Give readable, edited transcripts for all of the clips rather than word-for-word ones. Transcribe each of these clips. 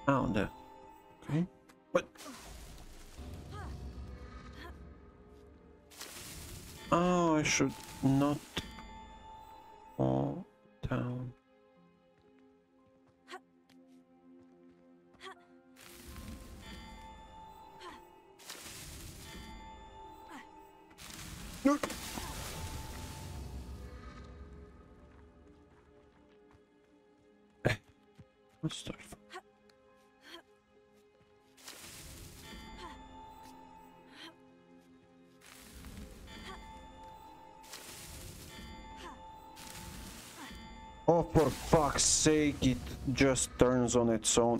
Oh, there. Okay. What? Oh, I should not fall down. No. What's that for? Oh, for fuck's sake, it just turns on its own.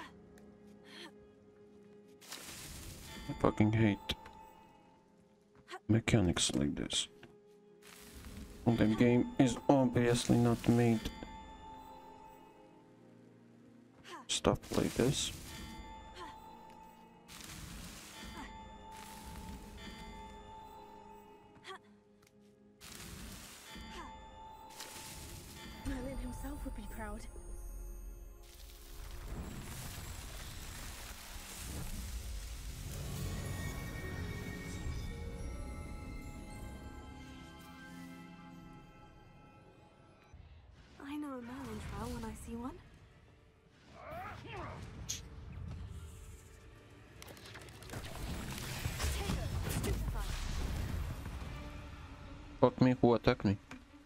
I fucking hate mechanics like this. The game is obviously not made stuff like this. Merlin himself would be proud. I know a Merlin trial when I see one. Fuck me, who attacked me?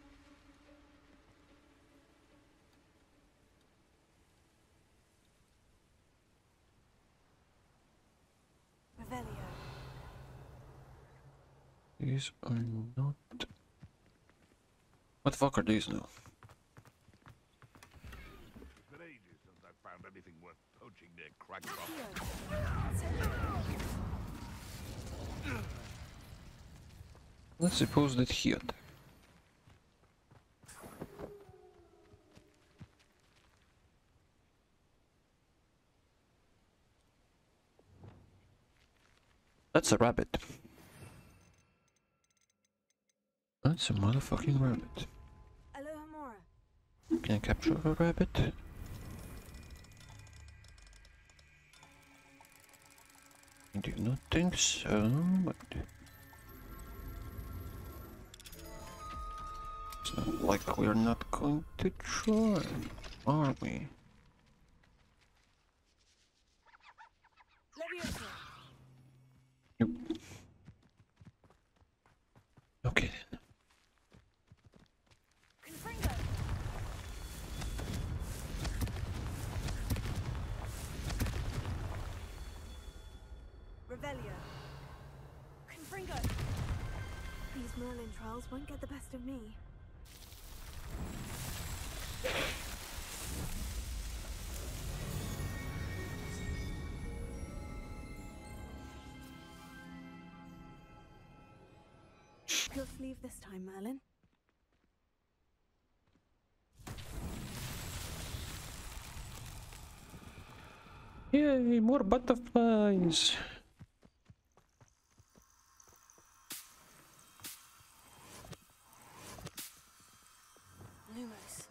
Revelio. These are not... What the fuck are these now? It's been ages since I've found anything worth poaching near Cragcroft. Let's suppose that he attacked. That's a rabbit. That's a motherfucking rabbit. Alohomora. Can I capture a rabbit? I do not think so, but... It's not like we're not going to try, are we? Leviosa. Nope. Okay then. Confringo. Revelio. Confringo. These Merlin trials won't get the best of me. You'll sleeve this time, Merlin. Yay, more butterflies! Lumos.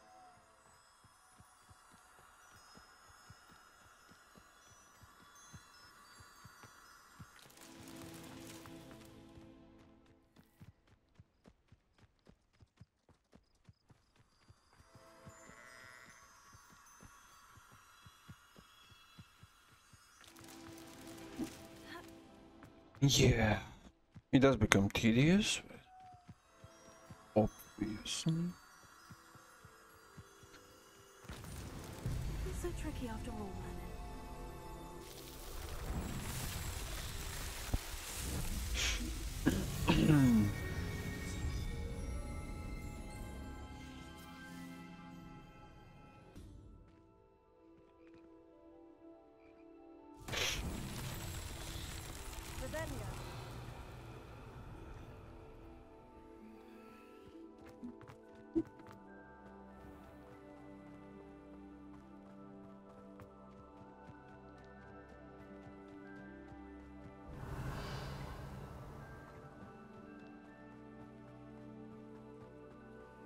Yeah, it does become tedious, obviously. It's so tricky after all, Merlin. Revelio.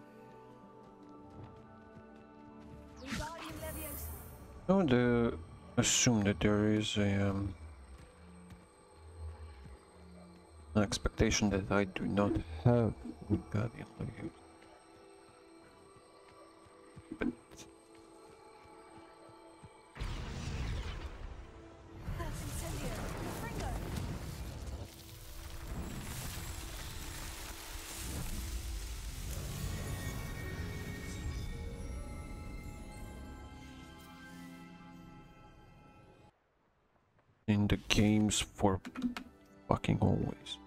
Wingardium Leviosa. Oh, the assume that there is a an expectation that I do not have with Guardian Legion. But That's incendio. Confringo. in the games for fucking always.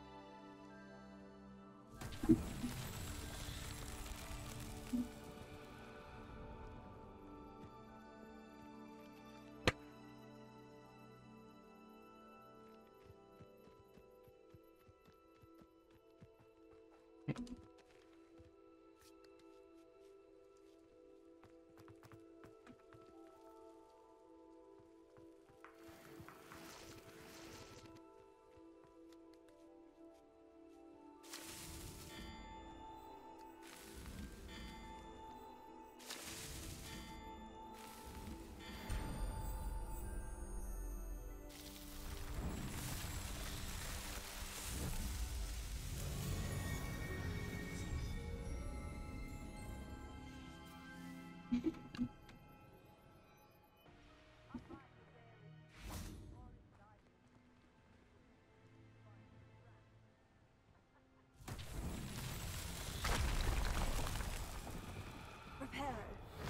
Reparo.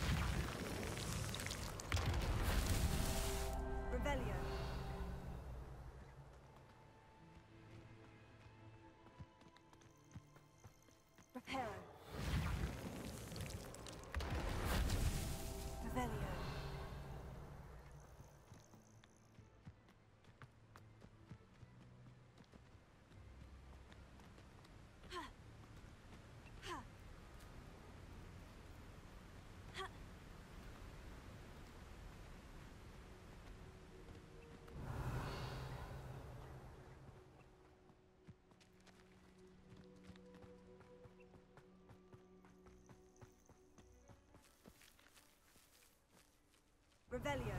Revelio. Reparo. Revelio. Revelio.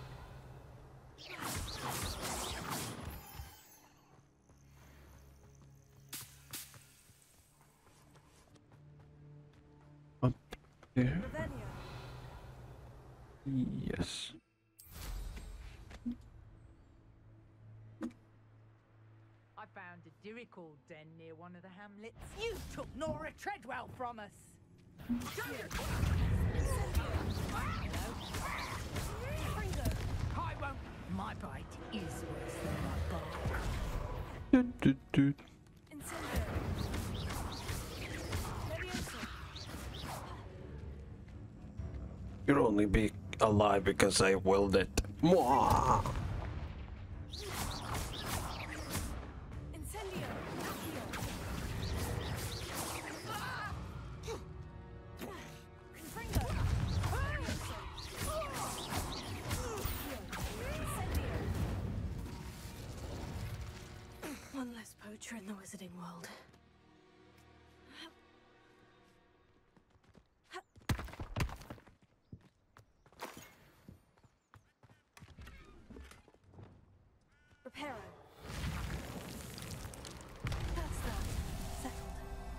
Up there. Revelio. Yes. I found a Diricall den near one of the hamlets. You took Nora Treadwell from us. Confringo. I won't. My bite is worse than my bark. Doot. Incendio. Levioso. You'll only be alive because I willed it. Mwah! Incendio. Accio. Confringo. Levioso. Incendio. One less poacher in the wizarding world. Reparo. That's that. Settled.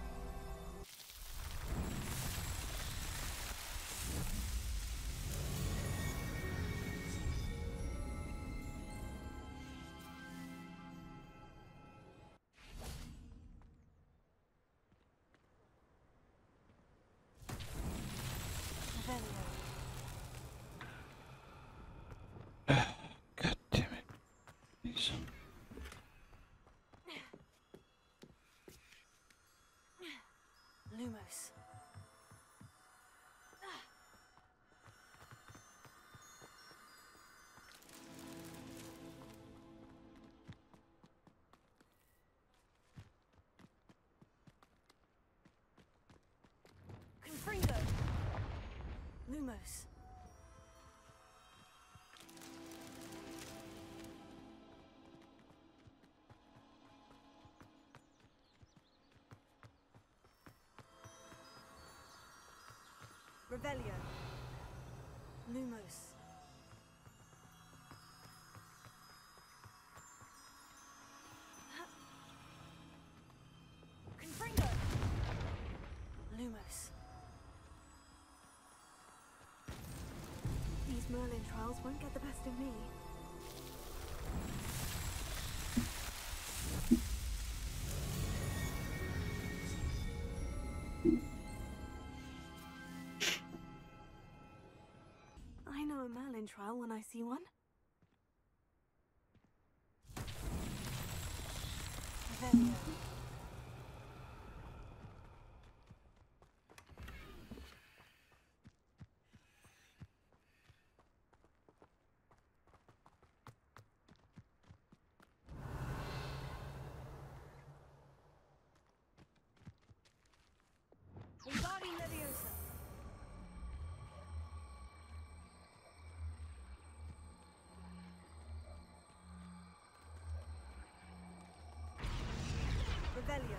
Revelio. God damn it. Please. Lumos. Confringo. Lumos. Revelio. Lumos. Merlin trials won't get the best of me. I know a Merlin trial when I see one. Revelio. Wingardium Leviosa. Revelio.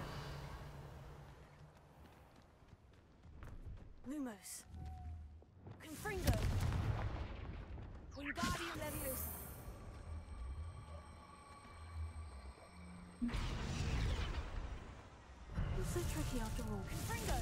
Lumos. Confringo. Wingardium Leviosa. It's so tricky after all. Confringo.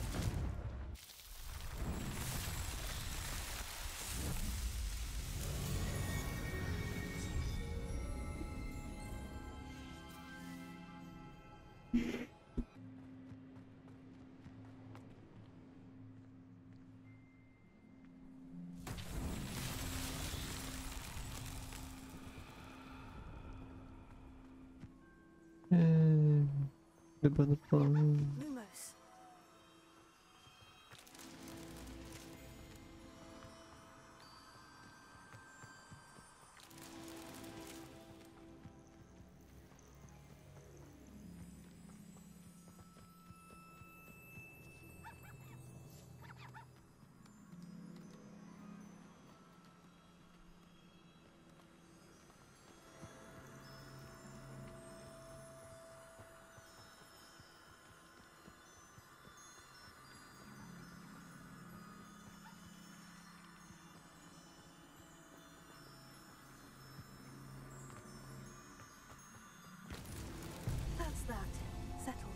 Lumos. That's that. Settled.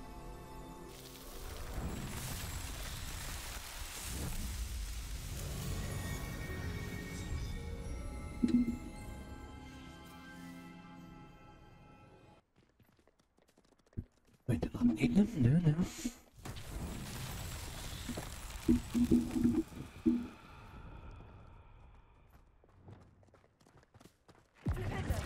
Wait, did I need them? No, no. Flipendo.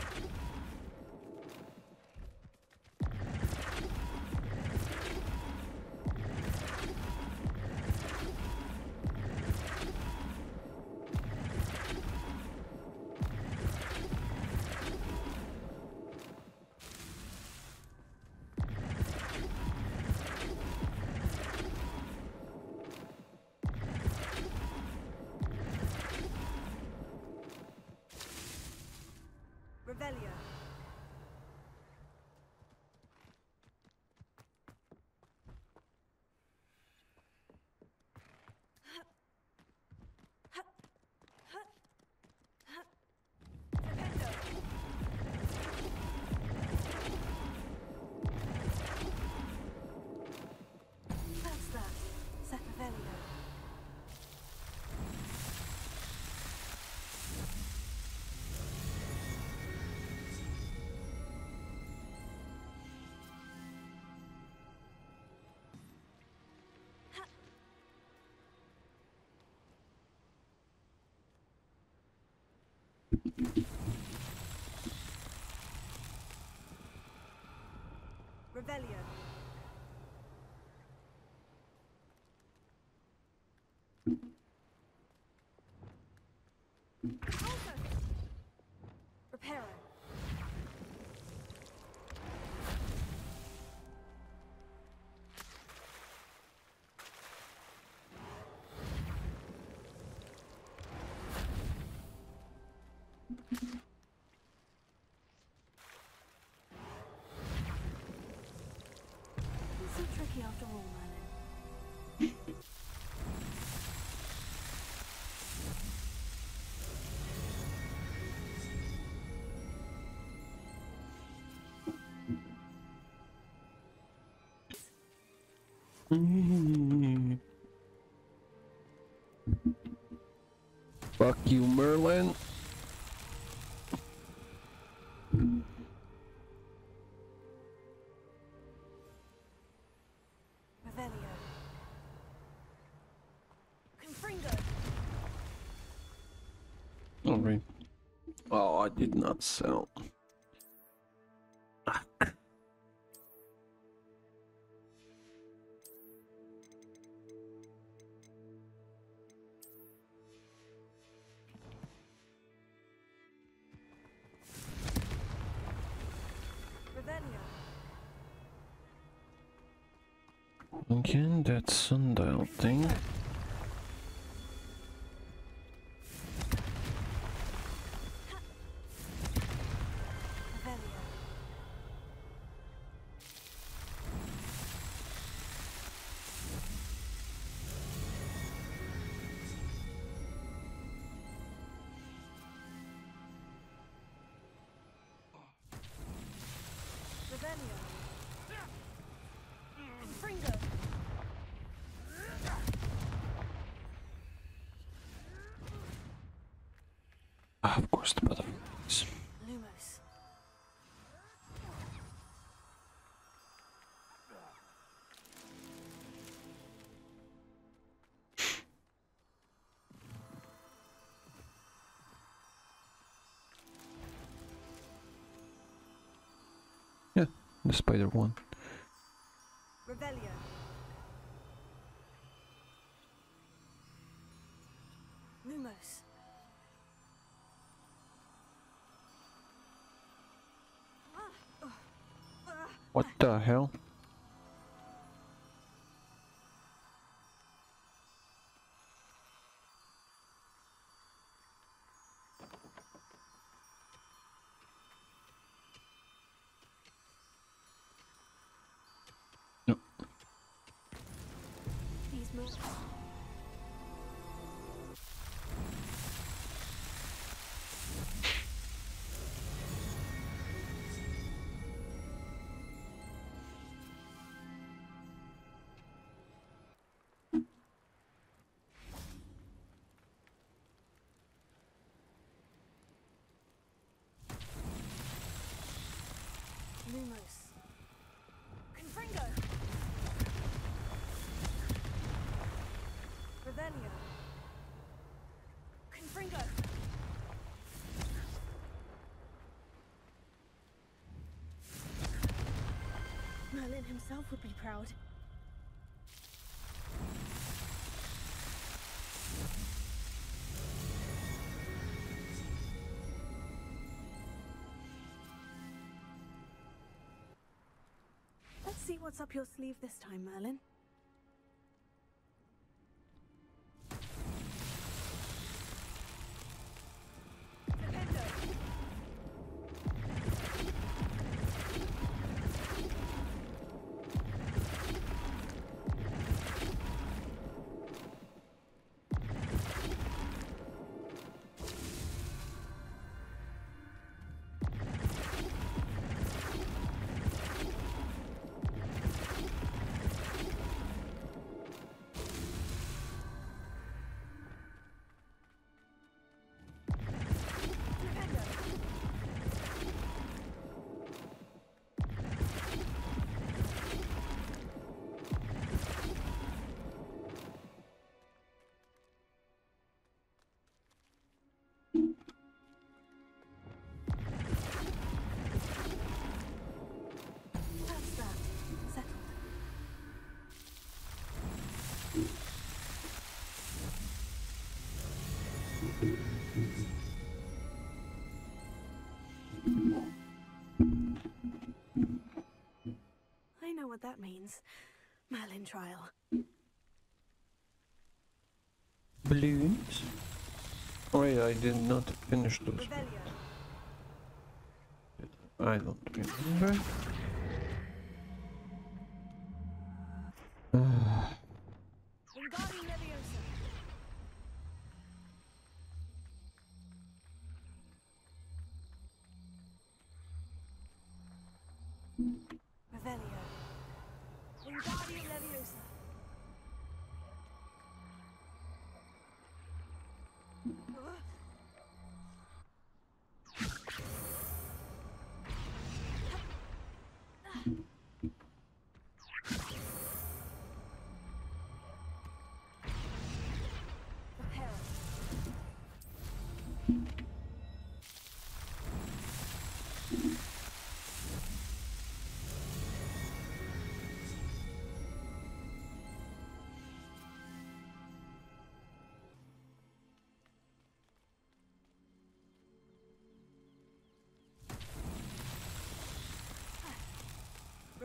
Revelio. Flipendo. That's that. Set Revelio. Revelio. Also. Reparo. It's so tricky after all, Merlin. Fuck you, Merlin. Revelio. Confringo. Alright. Oh, I did not sell. Revelio. Again, that sundial thing. Revelio. Revelio. Confringo. Ah, of course, the butterflies. Lumos. Yeah, the spider one. Revelio. Lumos. What the hell? No. These moves. Lumos. Confringo. Revelio. Confringo. Merlin himself would be proud. Let's see what's up your sleeve this time, Merlin. Dependo. Dependo. That's that. Settled. I know what that means. Merlin trial. Balloons? Oh yeah, I did not finish those. Revelio. I don't remember. Wingardium Leviosa. Revelio. Wingardium Leviosa. Ugh.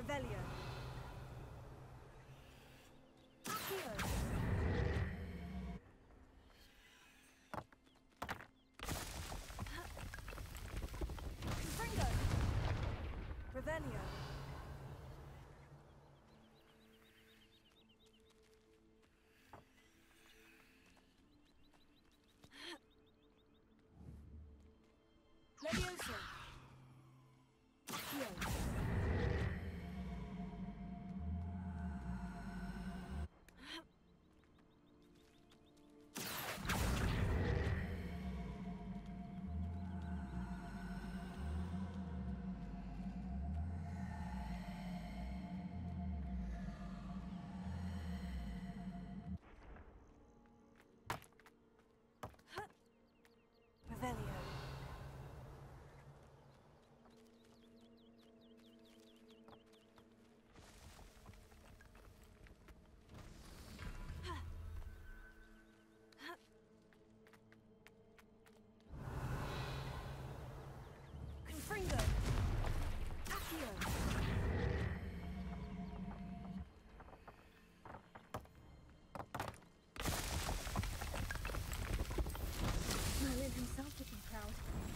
Revelio. Accio. Confringo. Revelio. Levioso. Accio. Revelio. Confringo. Accio. Merlin himself would be proud.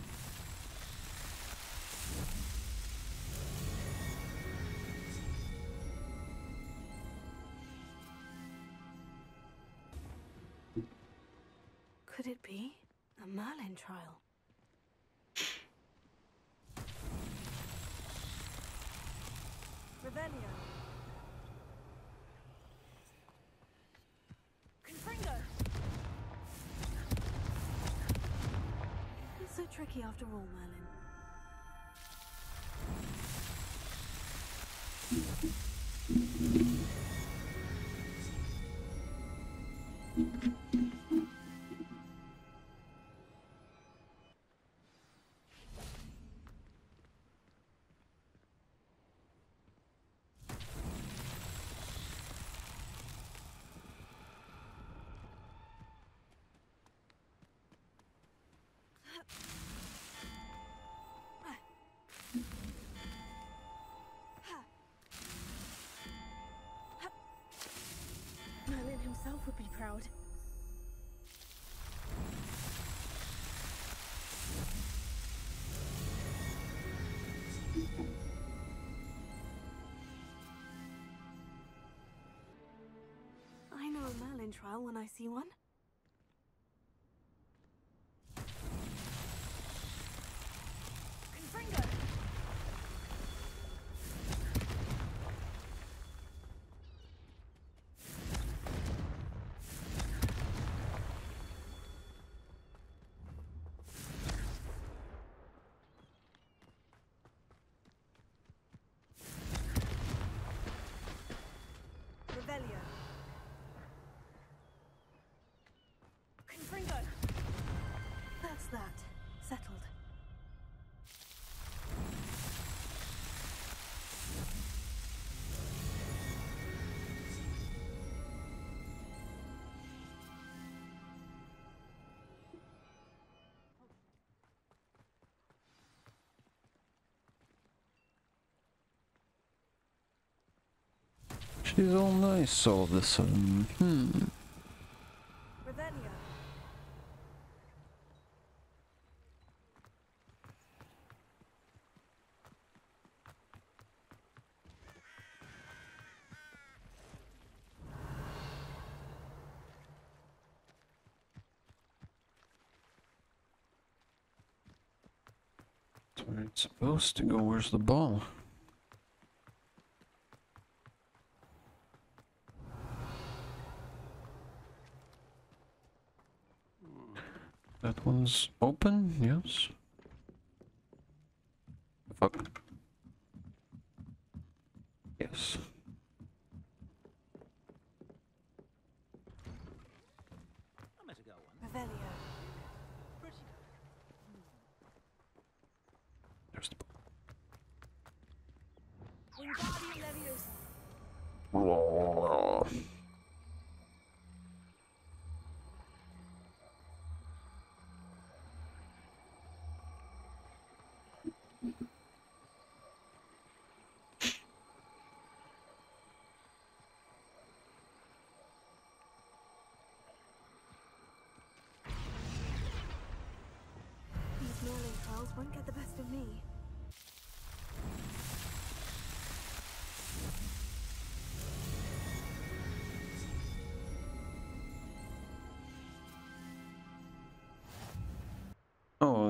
Could it be a Merlin trial? Revelio. Confringo. Not so tricky after all, Merlin. Merlin himself would be proud. I know a Merlin trial when I see one. Confringo. Revelio. Confringo. That's that. Settled. She's all nice all of a sudden. Revelio. That's where it's supposed to go. Where's the ball? That one's open, yes. Fuck. Yes. Revelio. There's the Wingardium Leviosa. ball.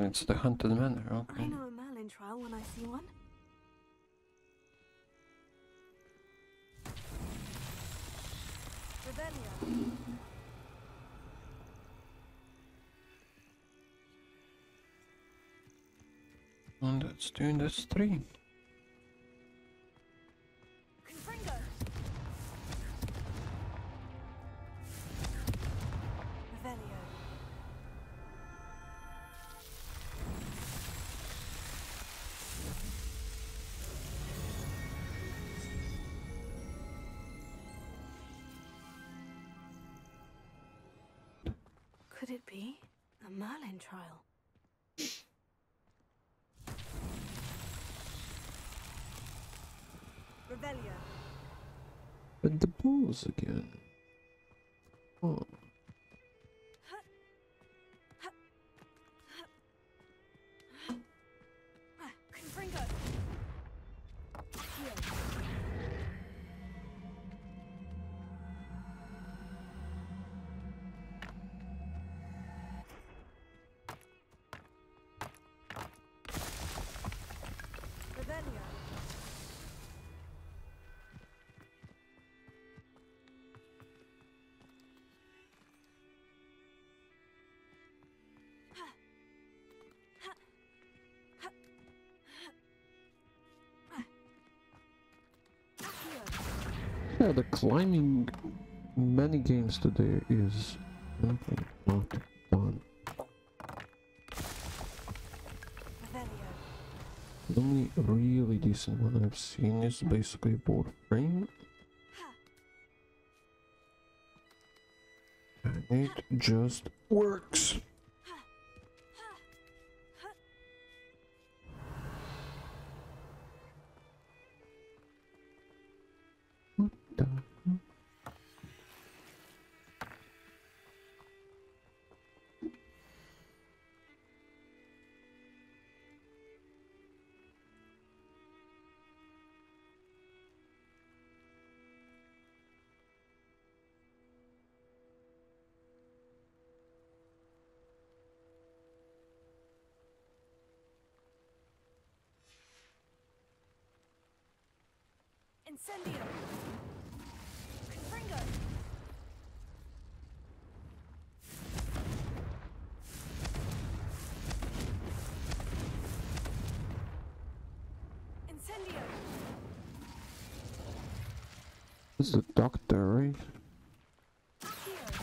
it's the Haunted Manor, I okay. know a Merlin trial when I see one. Revelio. And that's 2, and that's 3. Confringo. Revelio. Could it be a Merlin trial? Revelio. But the balls again. Oh. Confringo. Heal. Revelio. Yeah, the climbing many games today is simply not done. Revelio. The only really decent one I've seen is basically Warframe. And it just works. What the heck? Incendio. Confringo. Incendio. It's the doctor, right? Accio.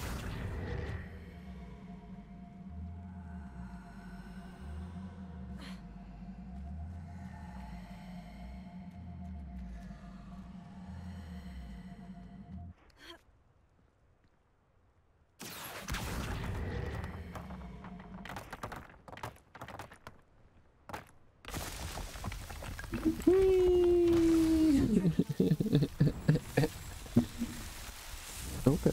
Okay.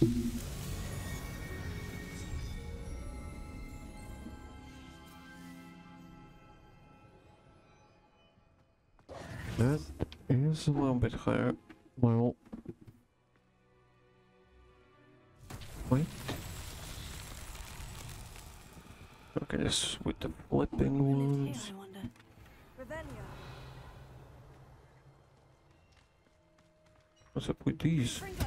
That is a little bit higher. Well, wait. Okay, this with the flipping Will it ones. heal, I wonder? Revelio. What's up with these? Confringo.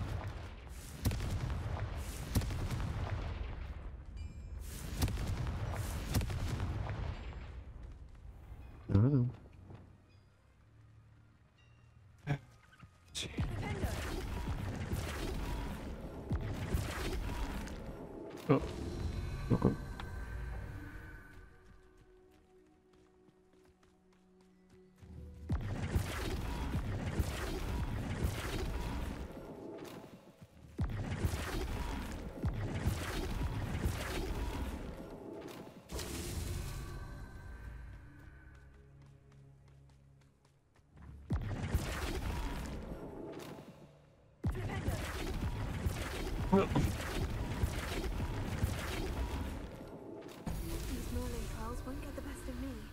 I don't know. Defendo. Oh, okay. Flipendo. No. These Merlin trials won't get the best of me.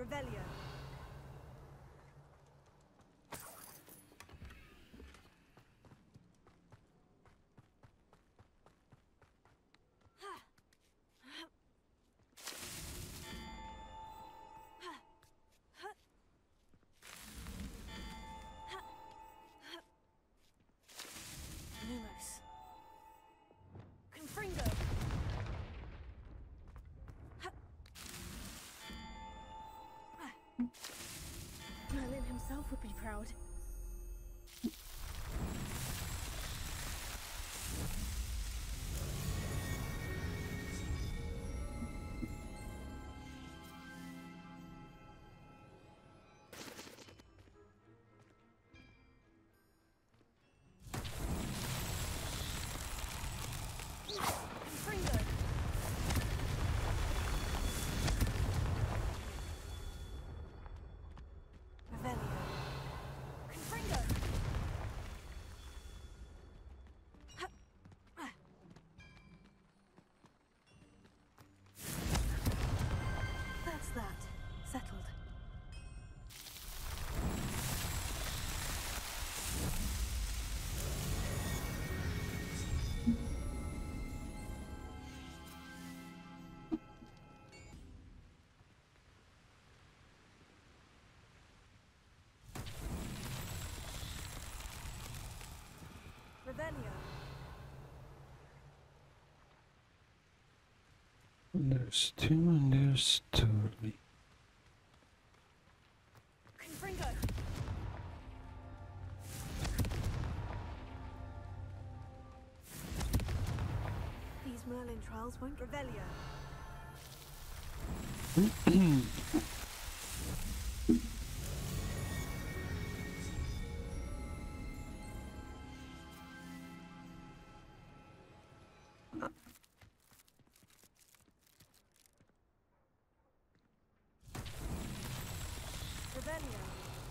Revelio. Lumos. Confringo. Merlin himself would be proud. Confringo. Revelio. Confringo. That's that. Settled. Revelio. There's two and there's three. Confringo. These Merlin trials won't Revelio. Revelio.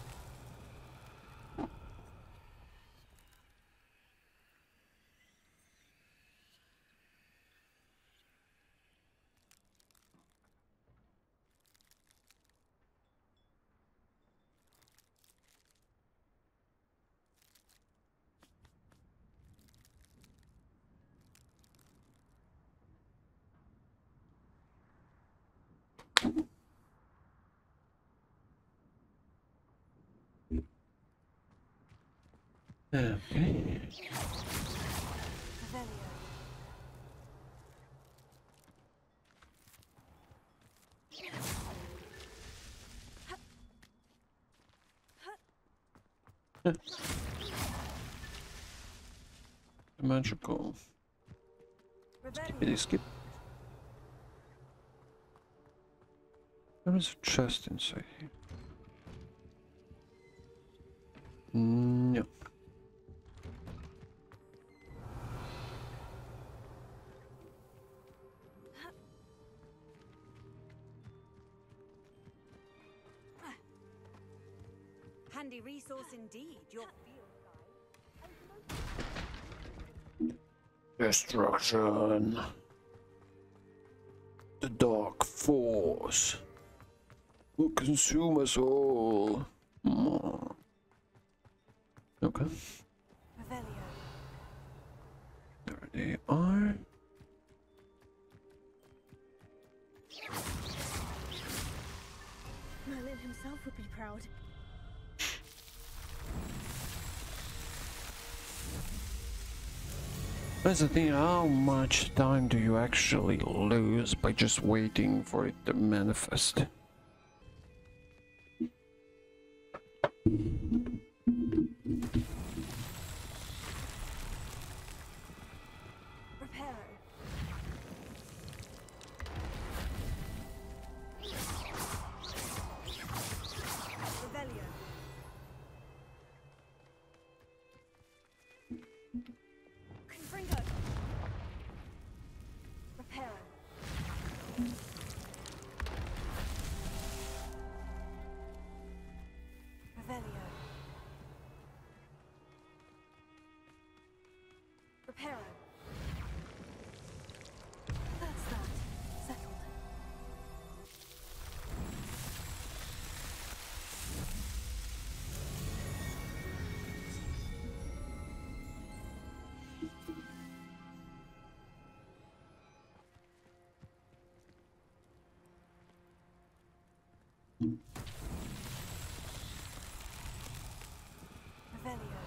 Okay. Revelio. Magical. Revelio. Skip. There is a chest inside here. No. Handy resource indeed. Your Destruction. The Dark Force will consume us all. Okay. Revelio. There they are. Merlin himself would be proud. That's the thing, how much time do you actually lose by just waiting for it to manifest? Reparo. Revelio. Confringo. Reparo. Revelio.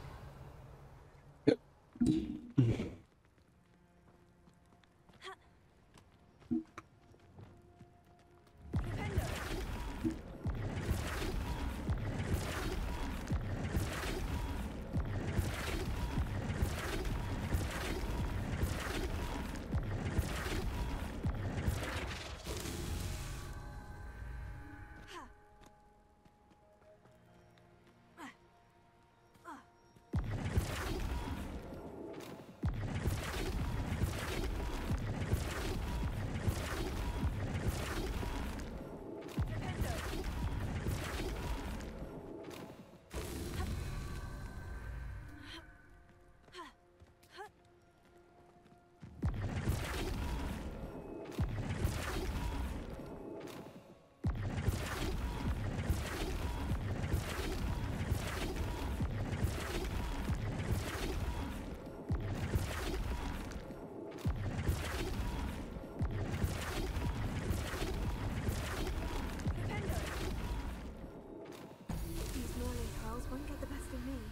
These Merlin trials won't get the best of me.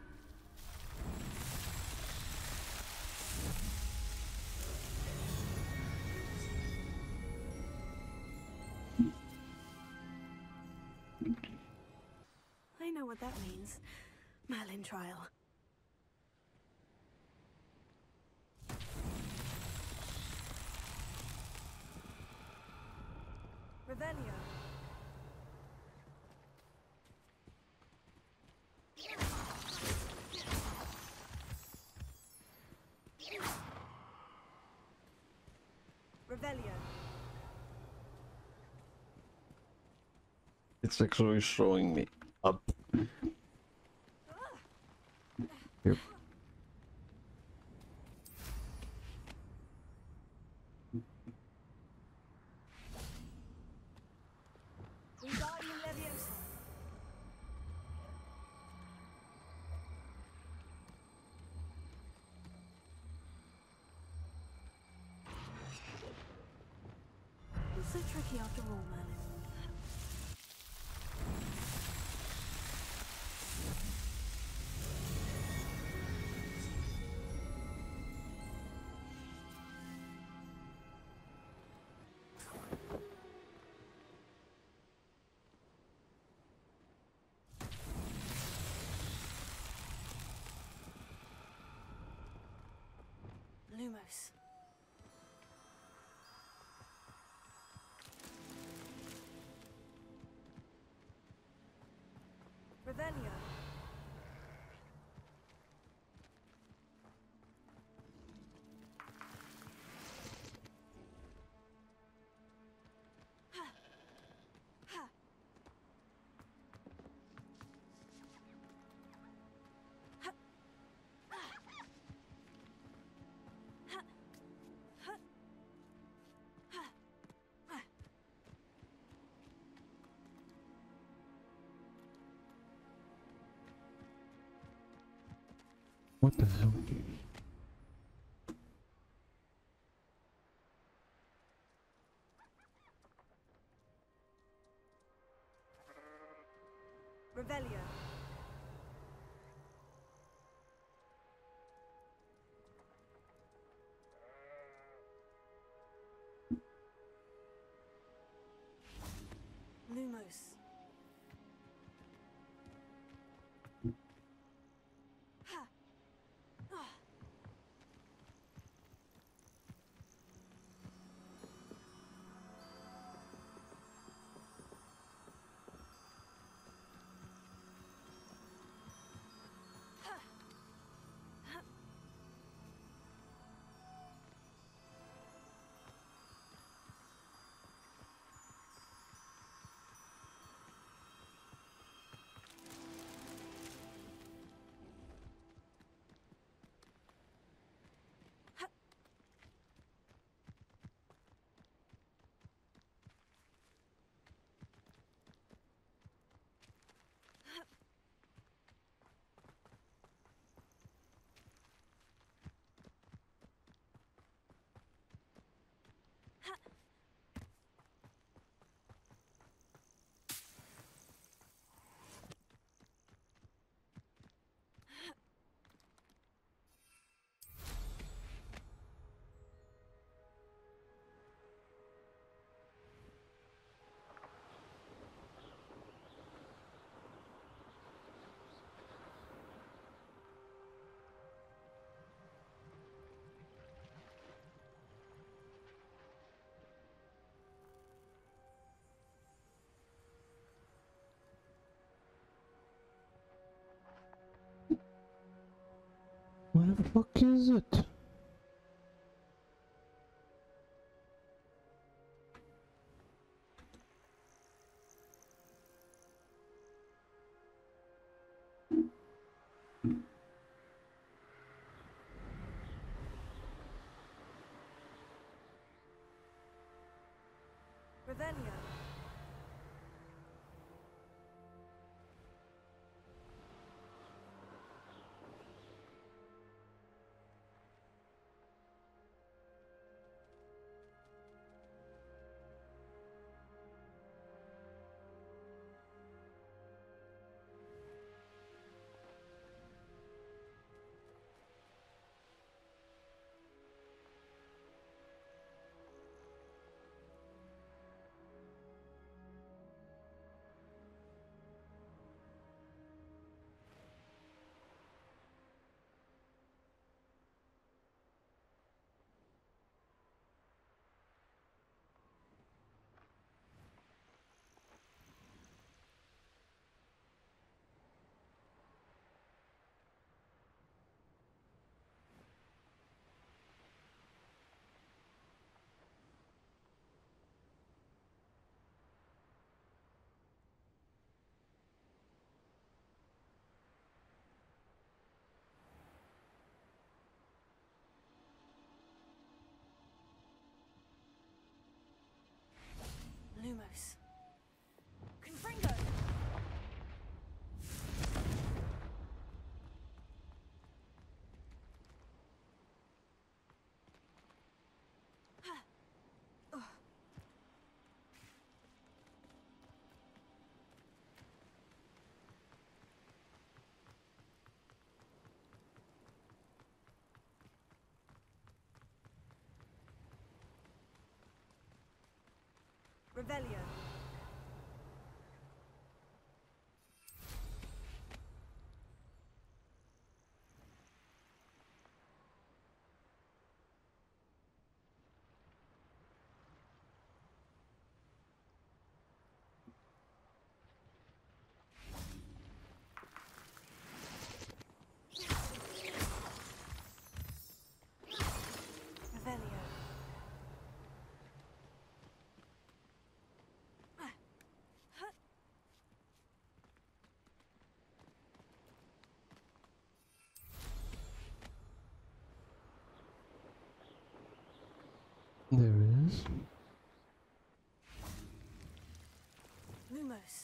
I know what that means. Merlin trial. Revelio. Revelio. It's actually showing me up. Yep. Wingardium Leviosa. It's so tricky after all, Merlin. Lumos. Revelio. What the hell? Revelio. Lumos. Ha. Ah. Where the fuck is it? Revelio. Lumos. Confringo! Revelio. Revelio. There it is. Lumos.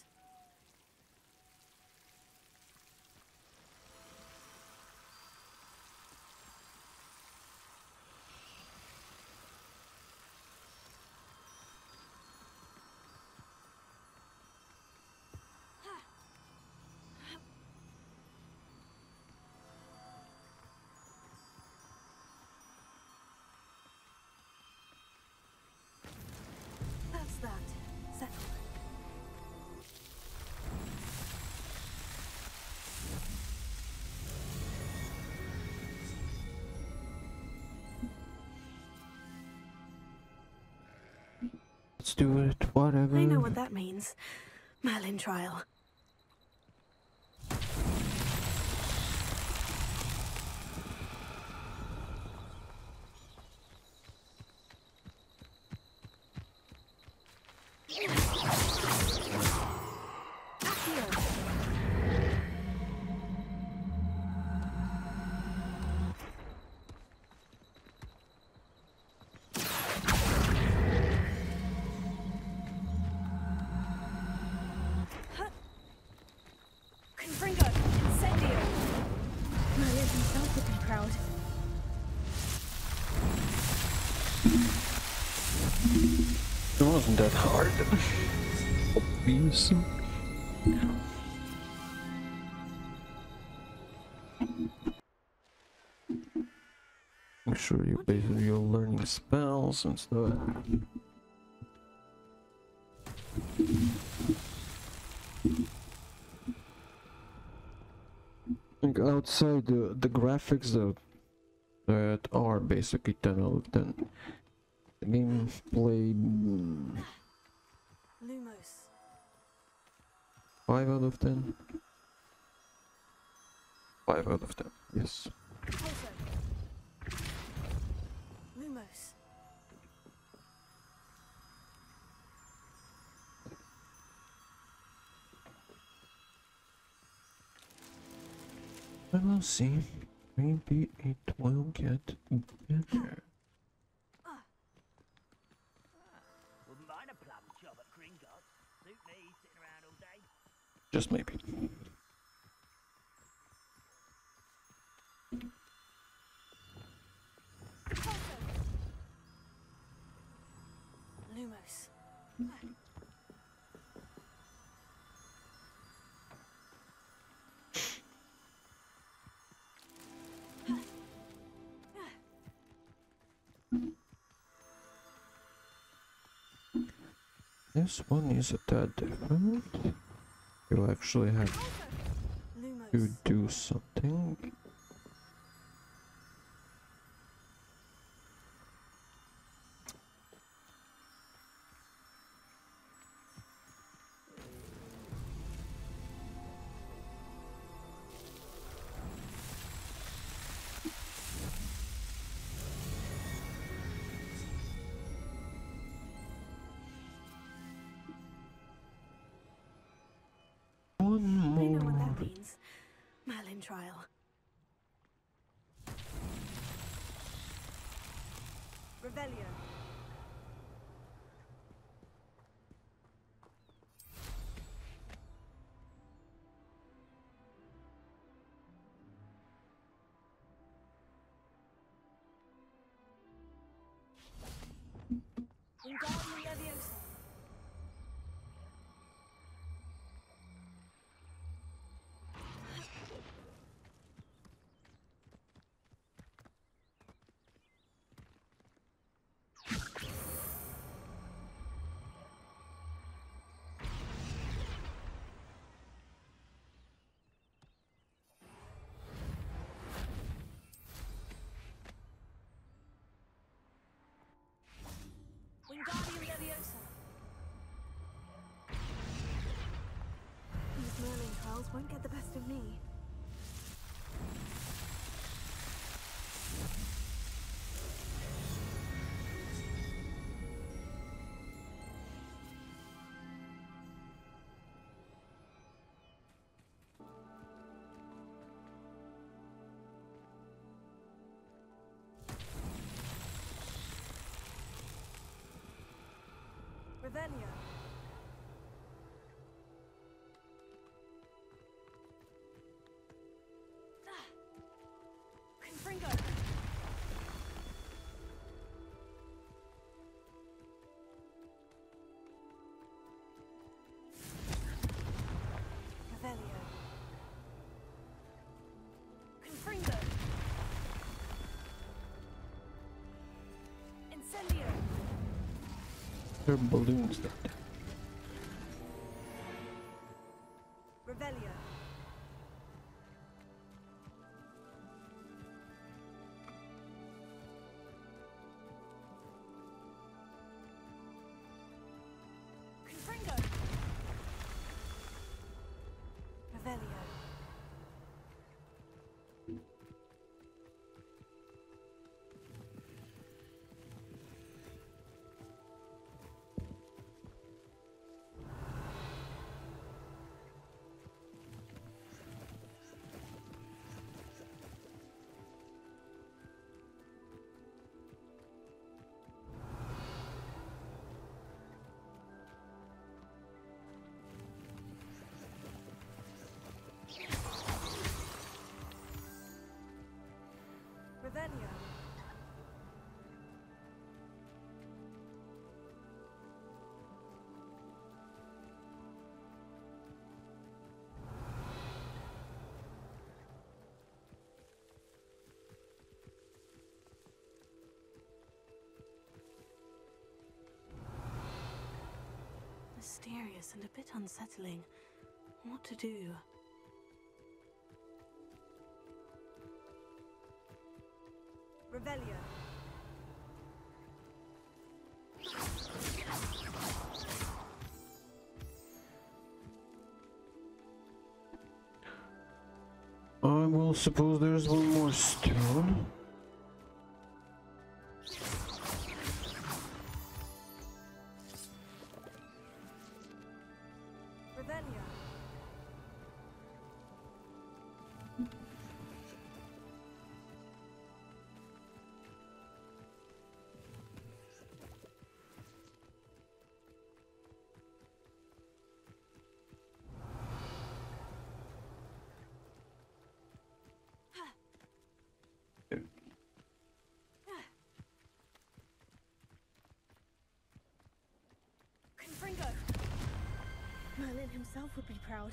That's that. Settled. Let's do it, whatever. I know what that means. Merlin trial. Confringo! Incendio! Merlin himself would be proud. It wasn't that hard. Obvious. Make sure you're learning spells and stuff. Like outside the graphics that are basically 10 out of 10. The gameplay Lumos. 5 out of 10. 5 out of 10, yes. Pulso. Lumos. I will see. Maybe it will get better. Wouldn't mind a plum job at Gringotts. Suit me, sitting around all day. Just maybe. Pulso. Lumos. This one is a tad different. You actually have to Lumos. do something. One I know what more. that means. Merlin trial. Revelio. Wingardium Leviosa. Wingardium Leviosa. These Merlin trials won't get the best of me. Revelio. Confringo. Revelio. Confringo. Incendio. There are balloons that. Revelio. Confringo. Revelio. Revelio. Mysterious and a bit unsettling. What to do? Revelio. I will Well, suppose there's one more stone. Revelio. Confringo. Merlin himself would be proud.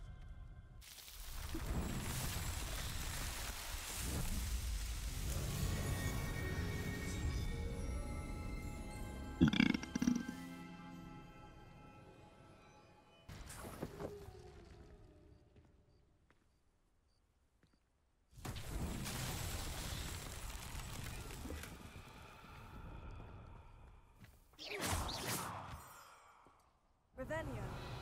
Revelio.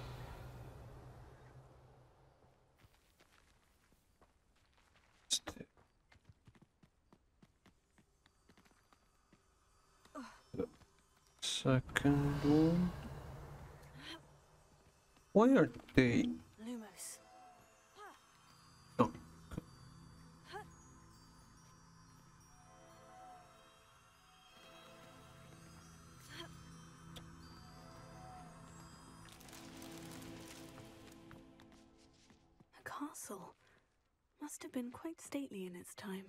Second one. Why are they? Lumos. Oh. A castle. Must have been quite stately in its time.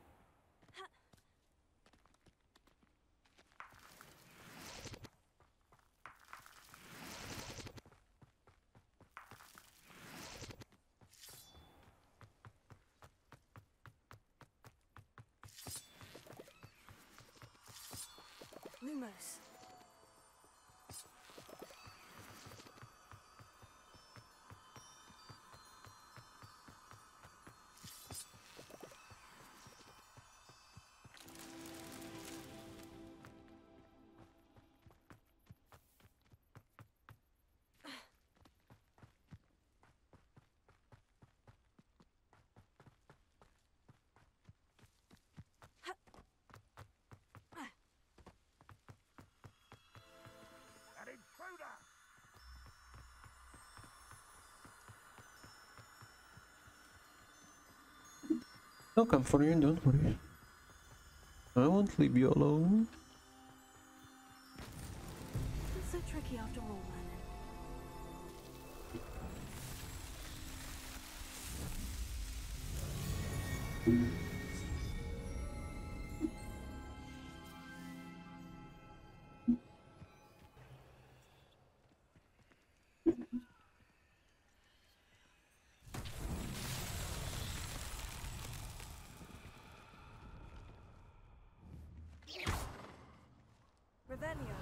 Lumos. An intruder! I'll come for you, don't worry. I won't leave you alone. Not so tricky after all, Merlin. Revelio.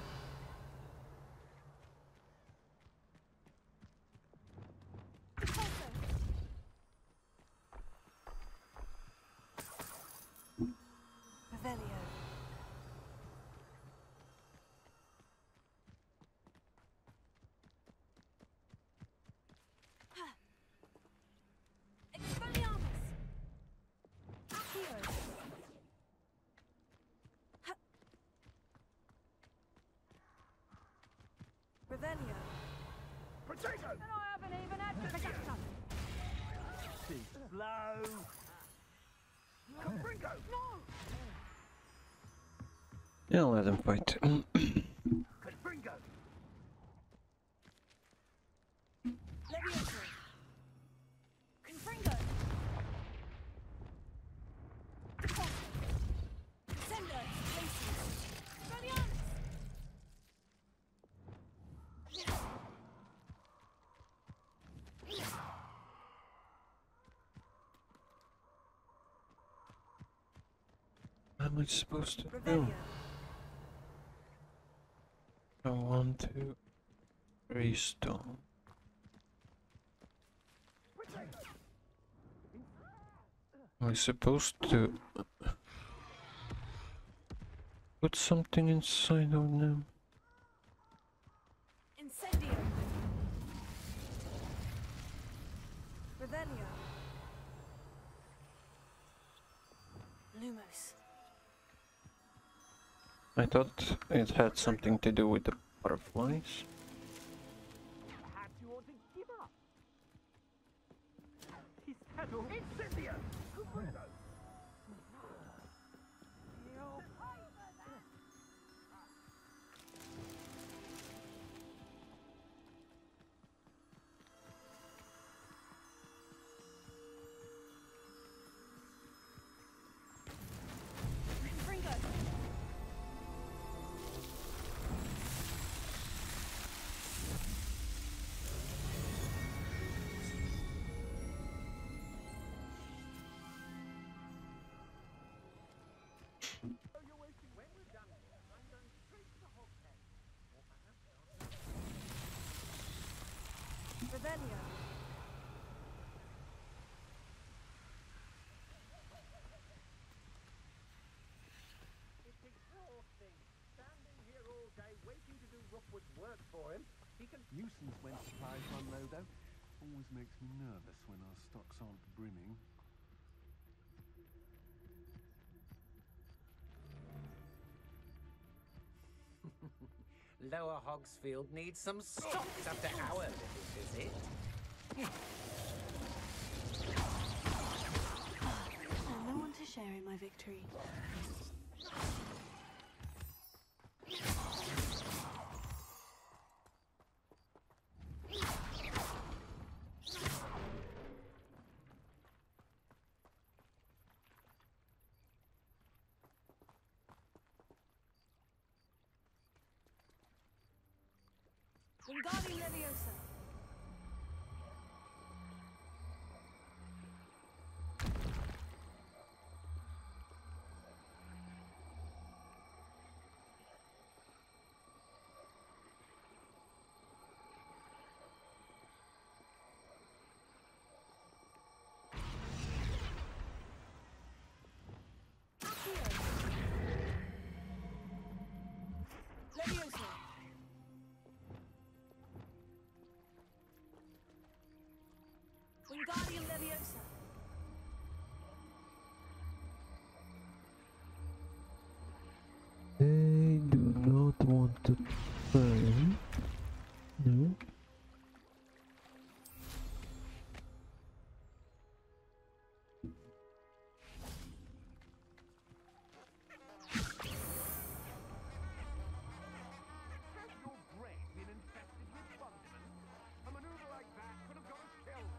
Revelio. Expelliarmus. Accio. Revelio. Potato! And I haven't even had to Pikachu. Too slow. Confringo! No! Yeah, let them fight. Confringo! Levioso. Confringo. Sender. Places. Expelliarmus. What am I supposed to do? Revelio. 1, 2, 3 stone. Am I supposed to put something inside of them? Incendio. Revelio. Lumos. I thought it had something to do with the butterflies. Perhaps you ought to give up. Is that all? Incendio! Confringo! Confringo. When we're done here, I'm going straight to the hogshead. Or perhaps Revelio. it's exhausting. Standing here all day waiting to do Rookwood's work for him. He can... Nuisance when supplies run low, though. Always makes me nervous when our stocks aren't brimming. Lower Hogsfield needs some stocks after our little visit. No one to share in my victory. Wingardium Leviosa. Leviosa. Wingardium Leviosa. They do not want to burn. No. Has your brain been infested with fundament? A maneuver like that could have got us killed.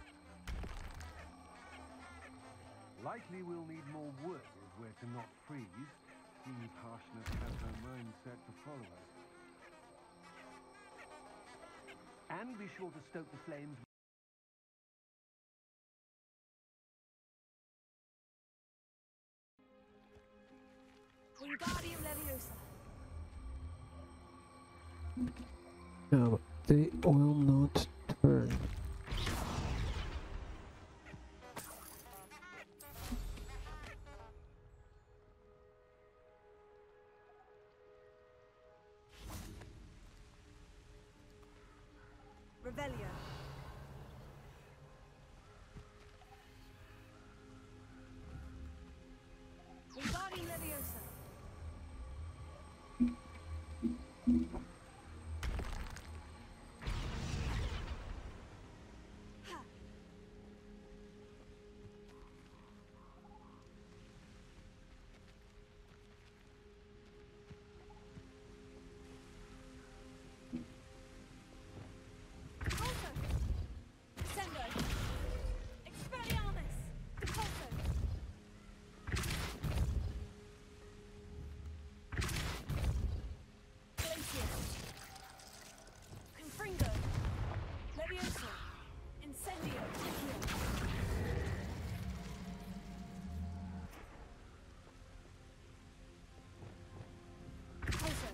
Likely we'll need more wood if we're to not freeze. King's harshness has her mind set to follow us. And be sure to stoke the flames. Wingardium Leviosa. No, they will not turn. Revelio. Wingardium Leviosa. Ha. Repulso. Descendo. Expelliarmus. Repulso. Glacius. Confringo. Leviosa. Incendio. Accio. Repulso.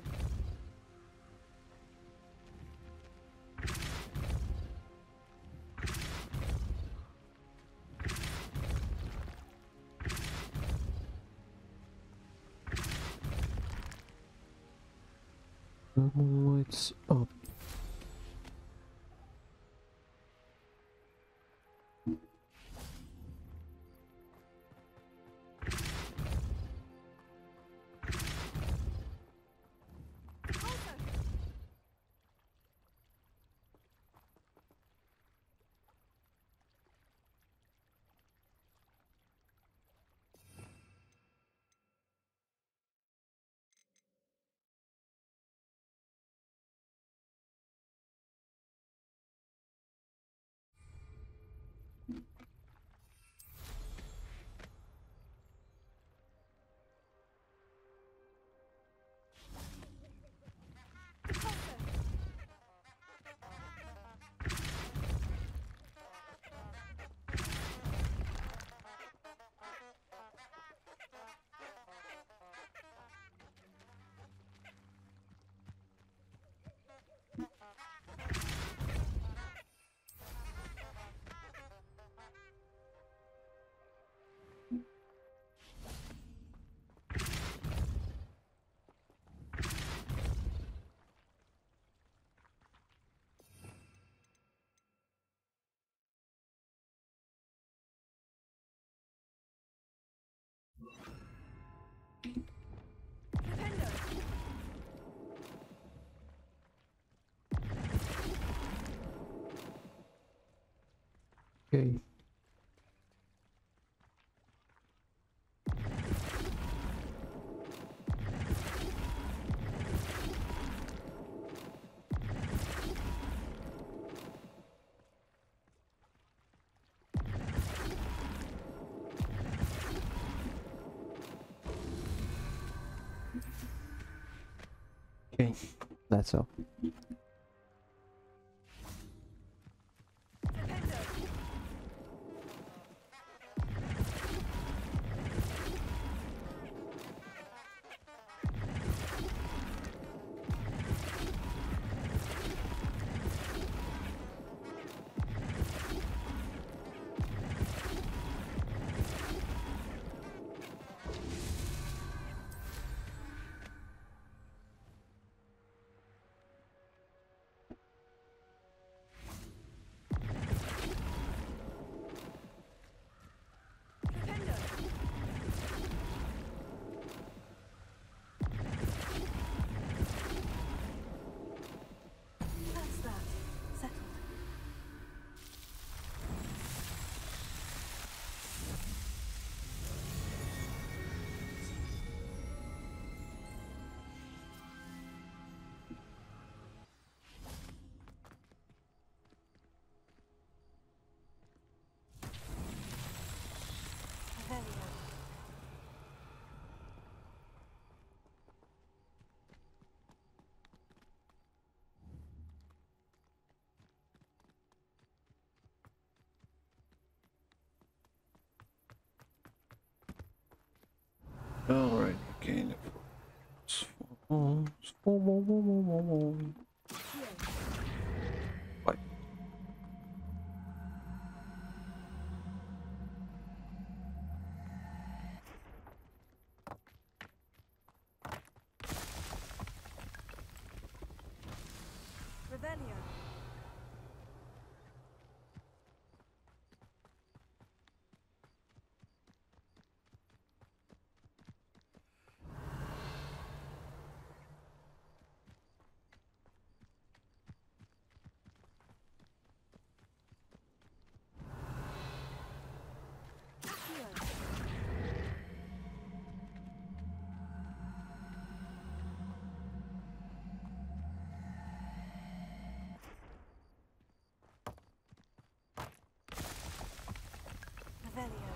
Thermal lights up. Okay. Okay, that's all. That's that. Settled. Revelio. Alright, okay. Bye. Revelio. Accio. Revelio.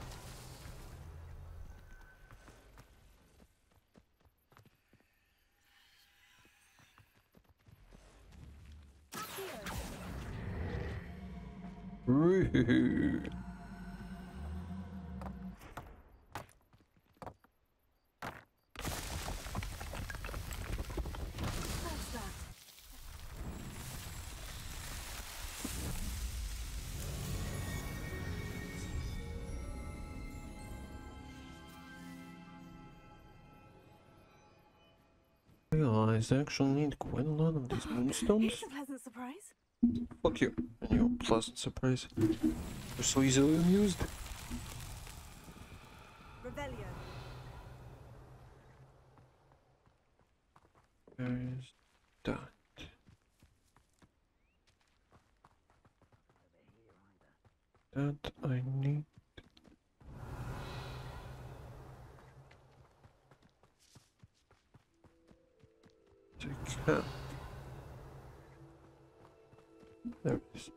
Accio. Rude. That's that. Realize I actually need quite a lot of these moonstones. It's a pleasant surprise. Fuck you and your pleasant surprise. You're so easily amused. Revelio. There's that. That I need. Take care. There it is.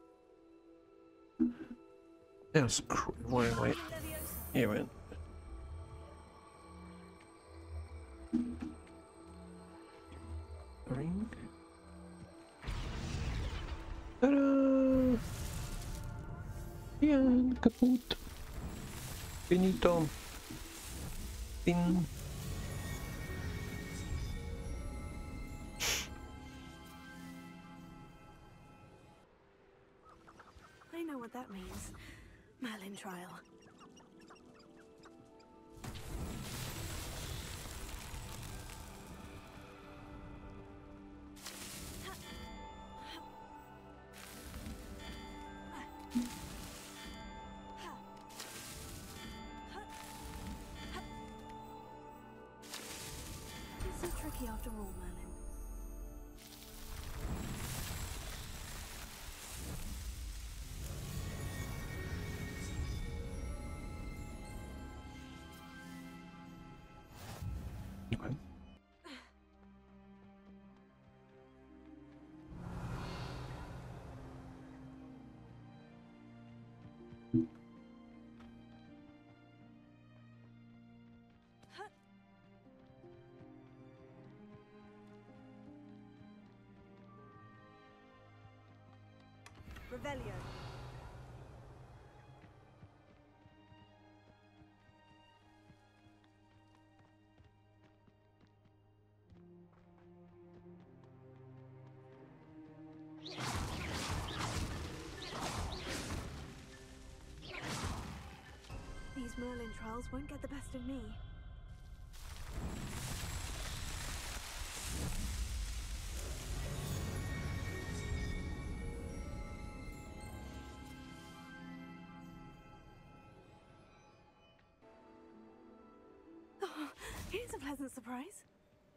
Yes, wait. Yeah, man. Ring. Ta-da! Yeah, kaput. Finito. Fin. I know what that means. Merlin trial. It's so tricky after all, Merlin. Revelio. These Merlin trials won't get the best of me. Oh, here's a pleasant surprise.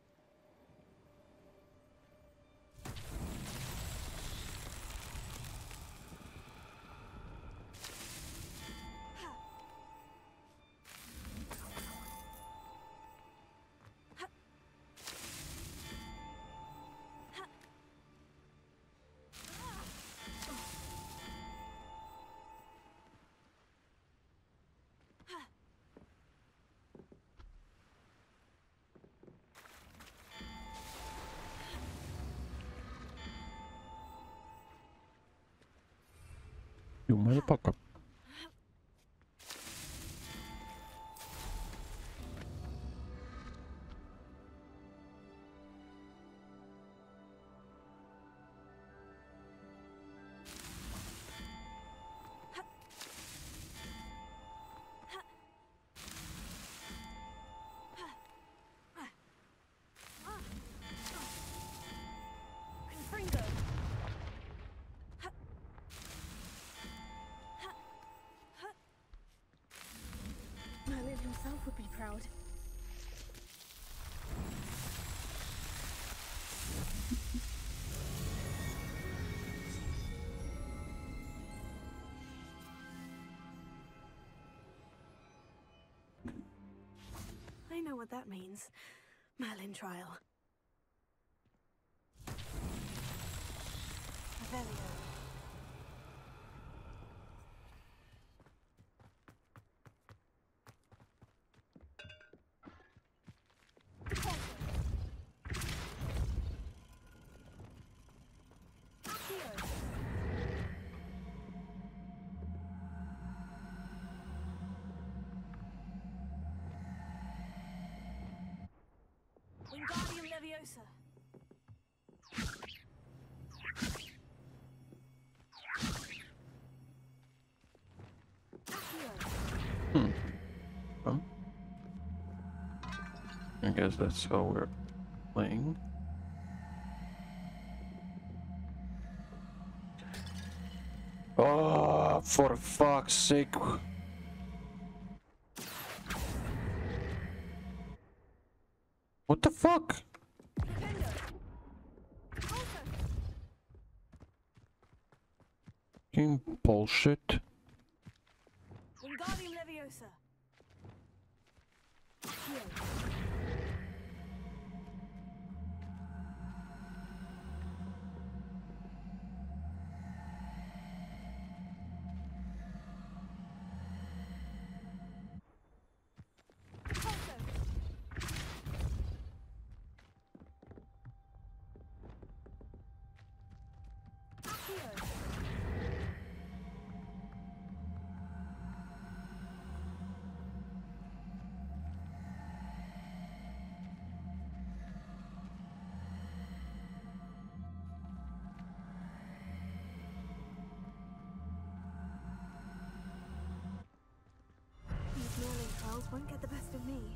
You motherfucker. Confringo. Merlin himself would be proud. I know what that means. Merlin trial. Revelio. Wingardium Leviosa. Accio. Well, I guess that's how we're playing. Oh, for fuck's sake. What the fuck? Defendo. Also. Fucking bullshit. Wingardium Leviosa. Accio. These Merlin trials won't get the best of me.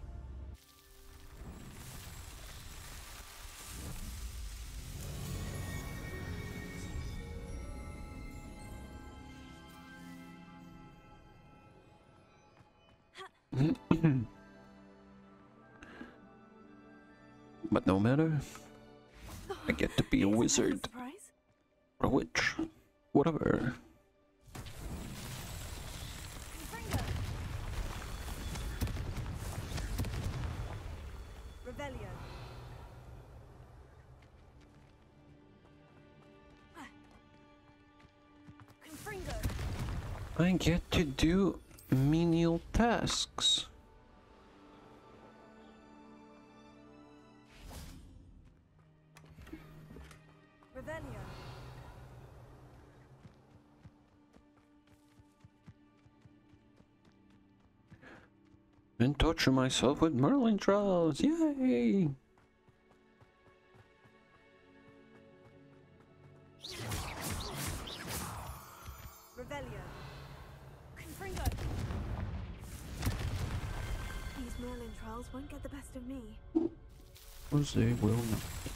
But no matter, I get to be a Here's wizard. surprise. Or a witch. Whatever. Confringo. Revelio. Confringo. I get to do menial tasks. Revelio. And torture myself with Merlin trials. Yay! Revelio. Confringo. These Merlin trials won't get the best of me. Because they will not.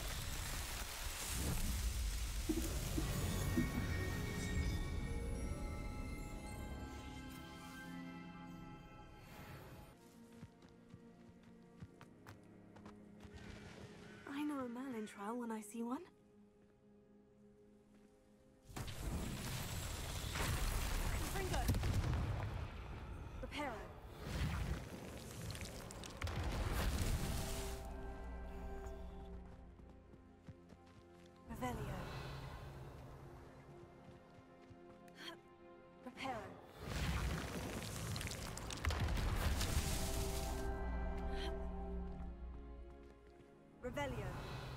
I know a Merlin trial when I see one. Confringo. Reparo. Revelio. Reparo. Revelio.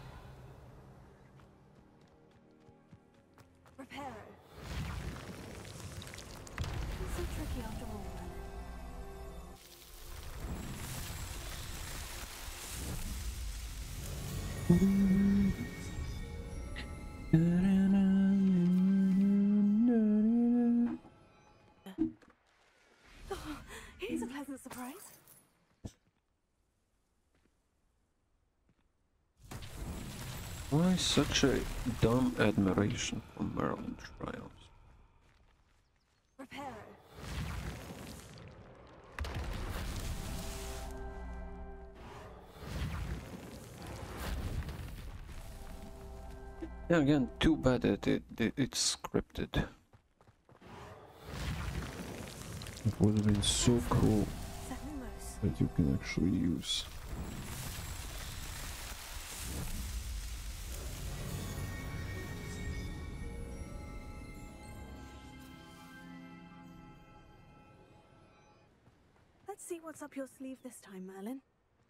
Reparo. It's so tricky after all, man. Oh, here's a pleasant surprise. Why such a dumb admiration for Merlin trials? Reparo. Yeah, again, too bad that it's scripted. It would have been so cool Second that you can actually use. Let's see what's up your sleeve this time, Merlin.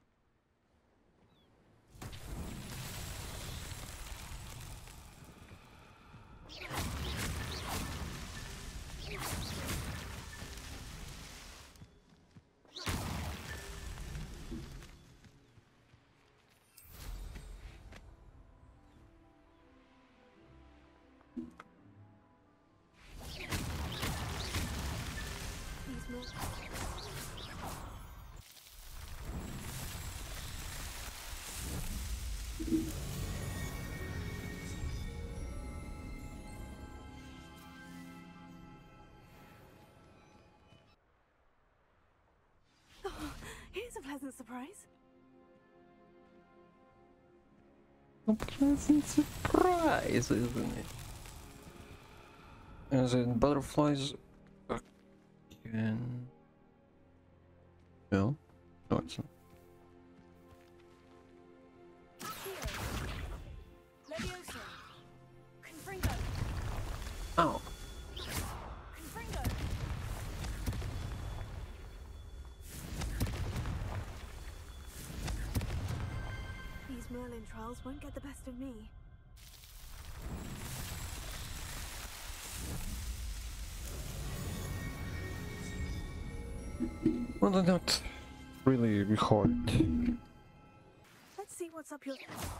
These more. Oh, here's a pleasant surprise. A pleasant surprise, isn't it? As in butterflies again. No? No, it's not. Levioso. Confringo. Oh! Confringo. These Merlin trials won't get the best of me. Well, they're not really hard. Let's see what's up your...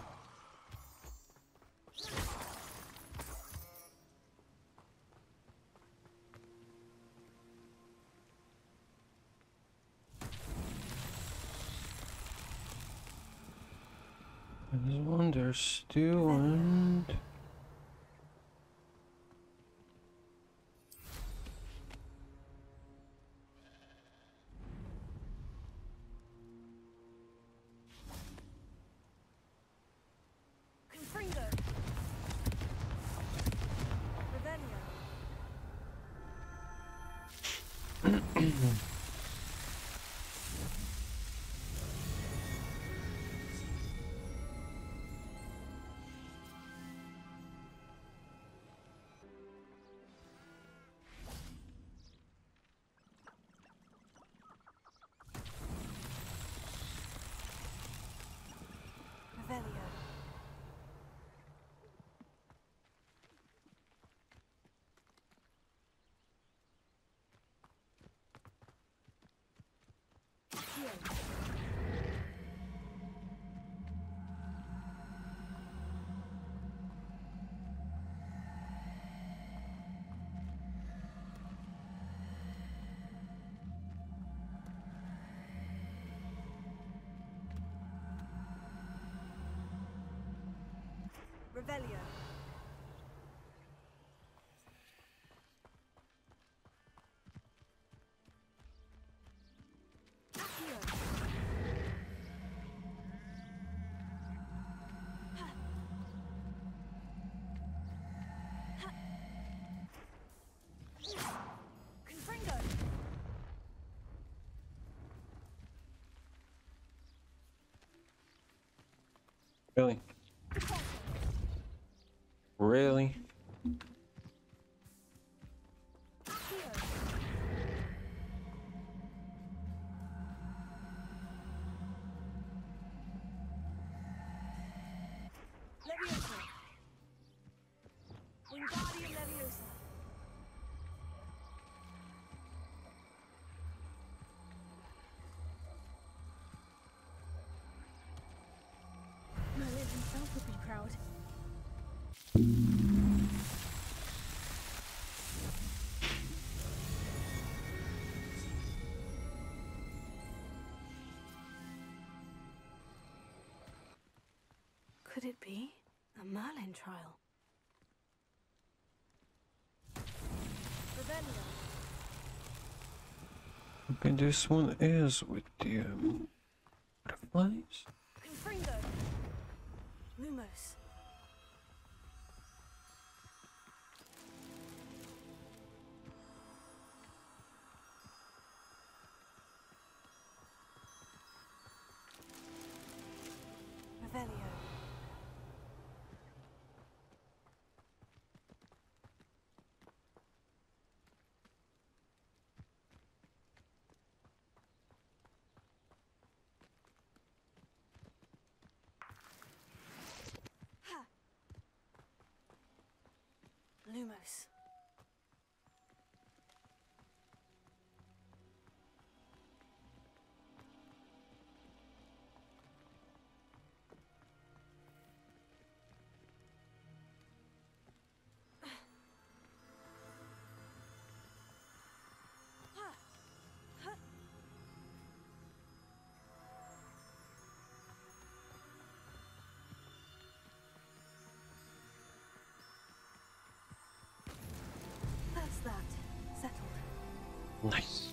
There's one, there's two, and... Confringo. Revelio. Revelio. Revelio. Revelio. Accio. Confringo. Really? Really? Leviosa. Wingardium Leviosa. Merlin himself would be proud. Could it be a Merlin trial? Revelio. Okay, this one is with the butterflies. Confringo. Lumos. Revelio. Ha. Lumos. That's that. Settled. Nice.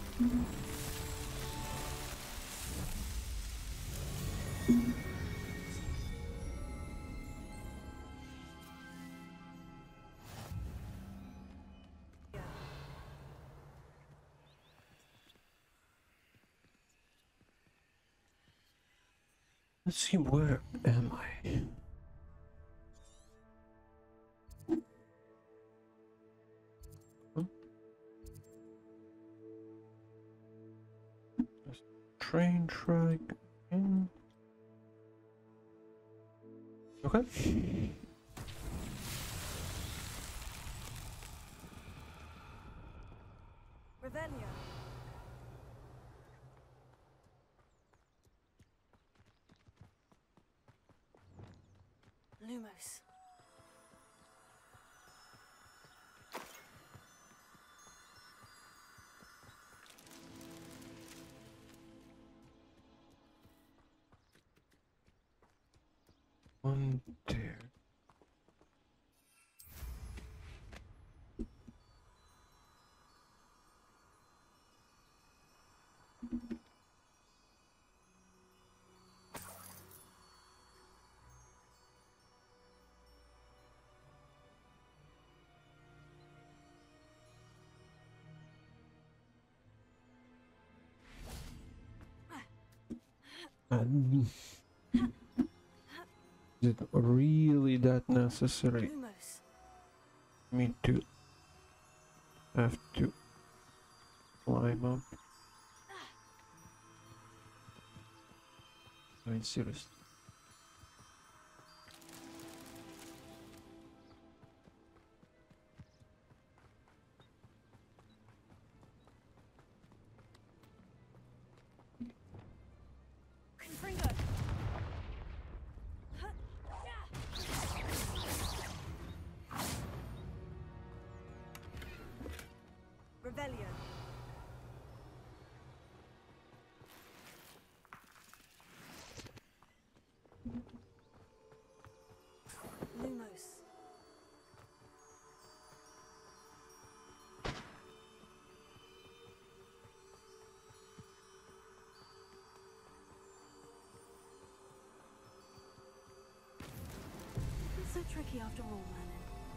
Let's see, where am I? Train track. Okay. Revelio. Lumos. One there. Is it really that necessary Lumos. me to have to climb up? I mean, seriously. tricky after all, Merlin.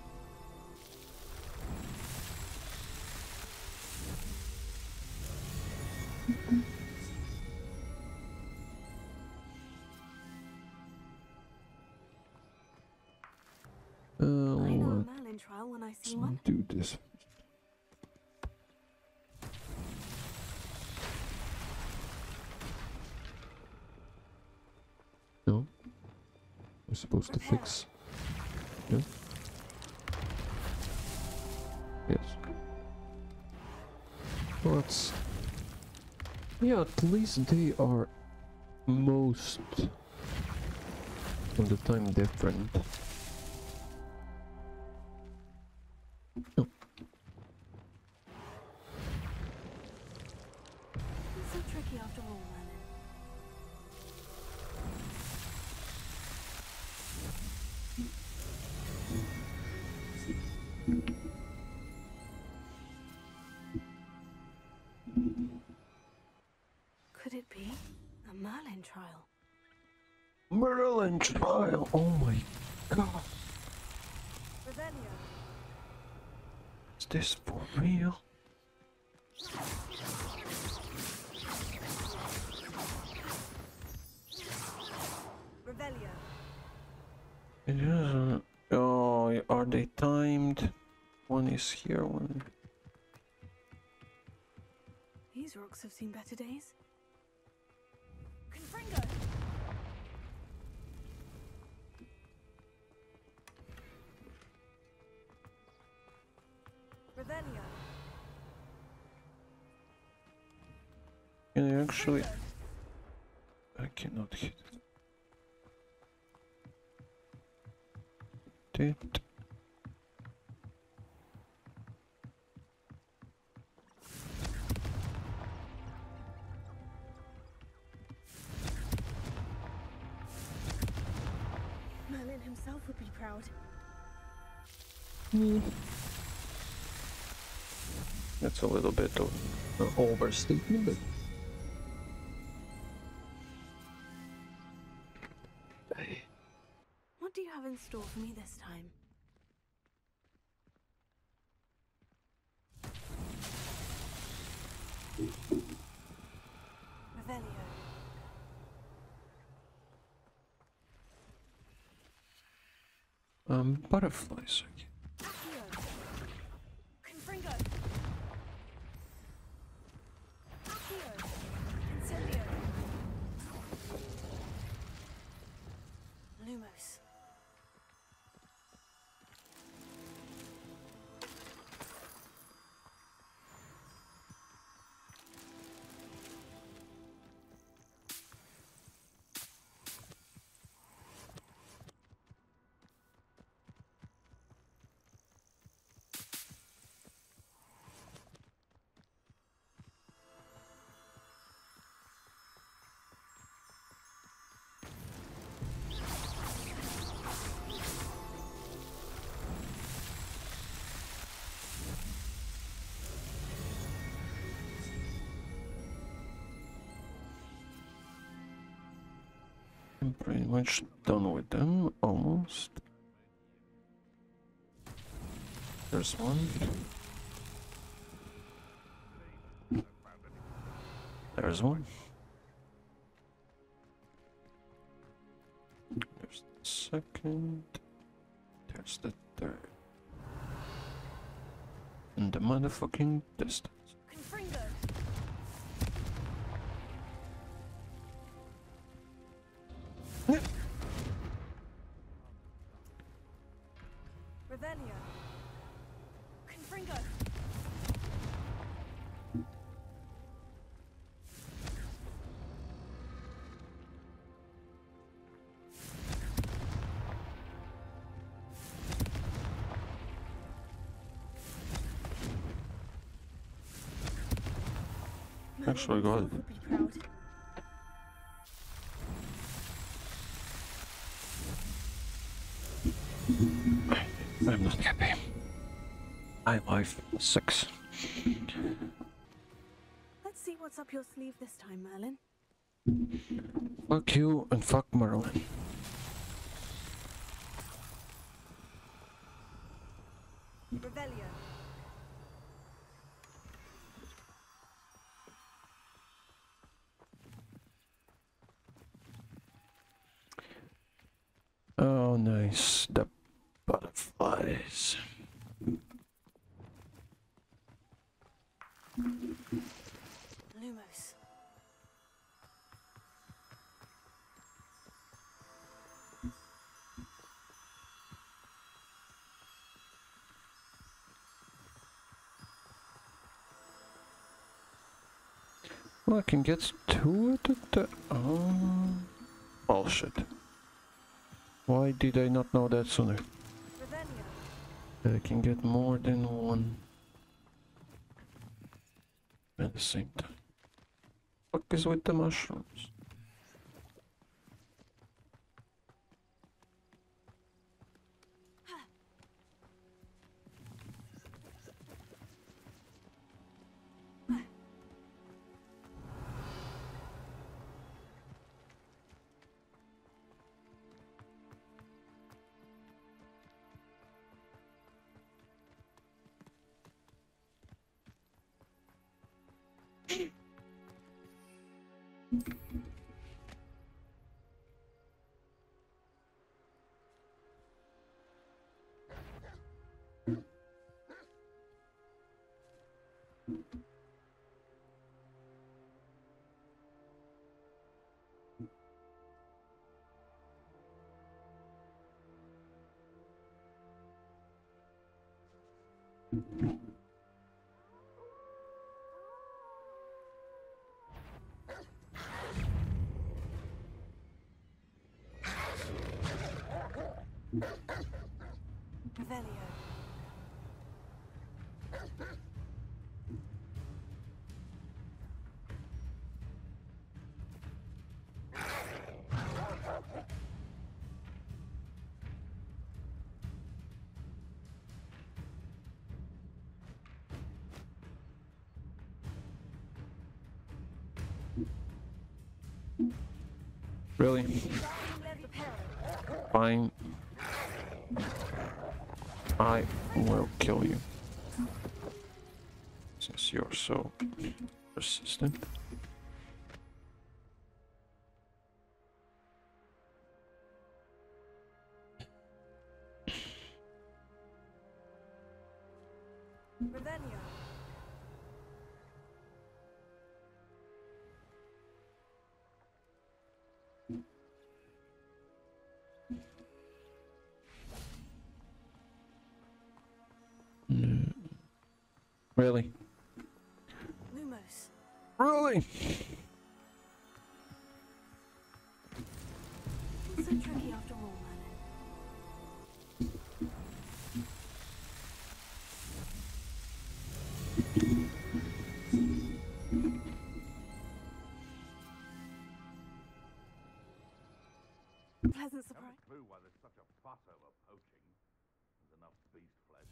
I know a Merlin trial when I see one. let's do this. No? We're supposed to fix. Yeah? Yes. Well, that's... Yeah, at least they are most of the time different. Oh. It's so tricky after all, Merlin. Could it be a Merlin trial? Merlin trial! Oh my god! Revelio. Is this for real? Revelio. It isn't. Oh, are they timed? One is here, one. These rocks have seen better days. Confringo. Revelio. Can I actually? I cannot hit it. Merlin himself would be proud. That's a little bit of an overstatement, but What do you have in store for me this time? Revelio. butterflies. Accio. Confringo. Accio. Incendio. Lumos. I'm pretty much done with them, almost. There's one. There's one. There's the second. There's the third. In the motherfucking distance. Confringo. Revelio. Confringo. Actually, go ahead. Would be proud. I'm not happy. I life 6. Let's see what's up your sleeve this time, Merlin. Fuck you and fuck Merlin. Revelio. Oh, nice. The butterflies. Lumos. Well, I can get two at the bullshit. Why did I not know that sooner? Revelio. That I can get more than one at the same time. Fuck is with the mushrooms? Revelio. Really? Reparo. Fine. I will kill you. Since you're so persistent. Revelio. No. Really? Lumos. Really? It's so tricky after all, Merlin. Pleasant surprise. Haven't a clue why there's such a fuss over poaching. There's enough beast flesh.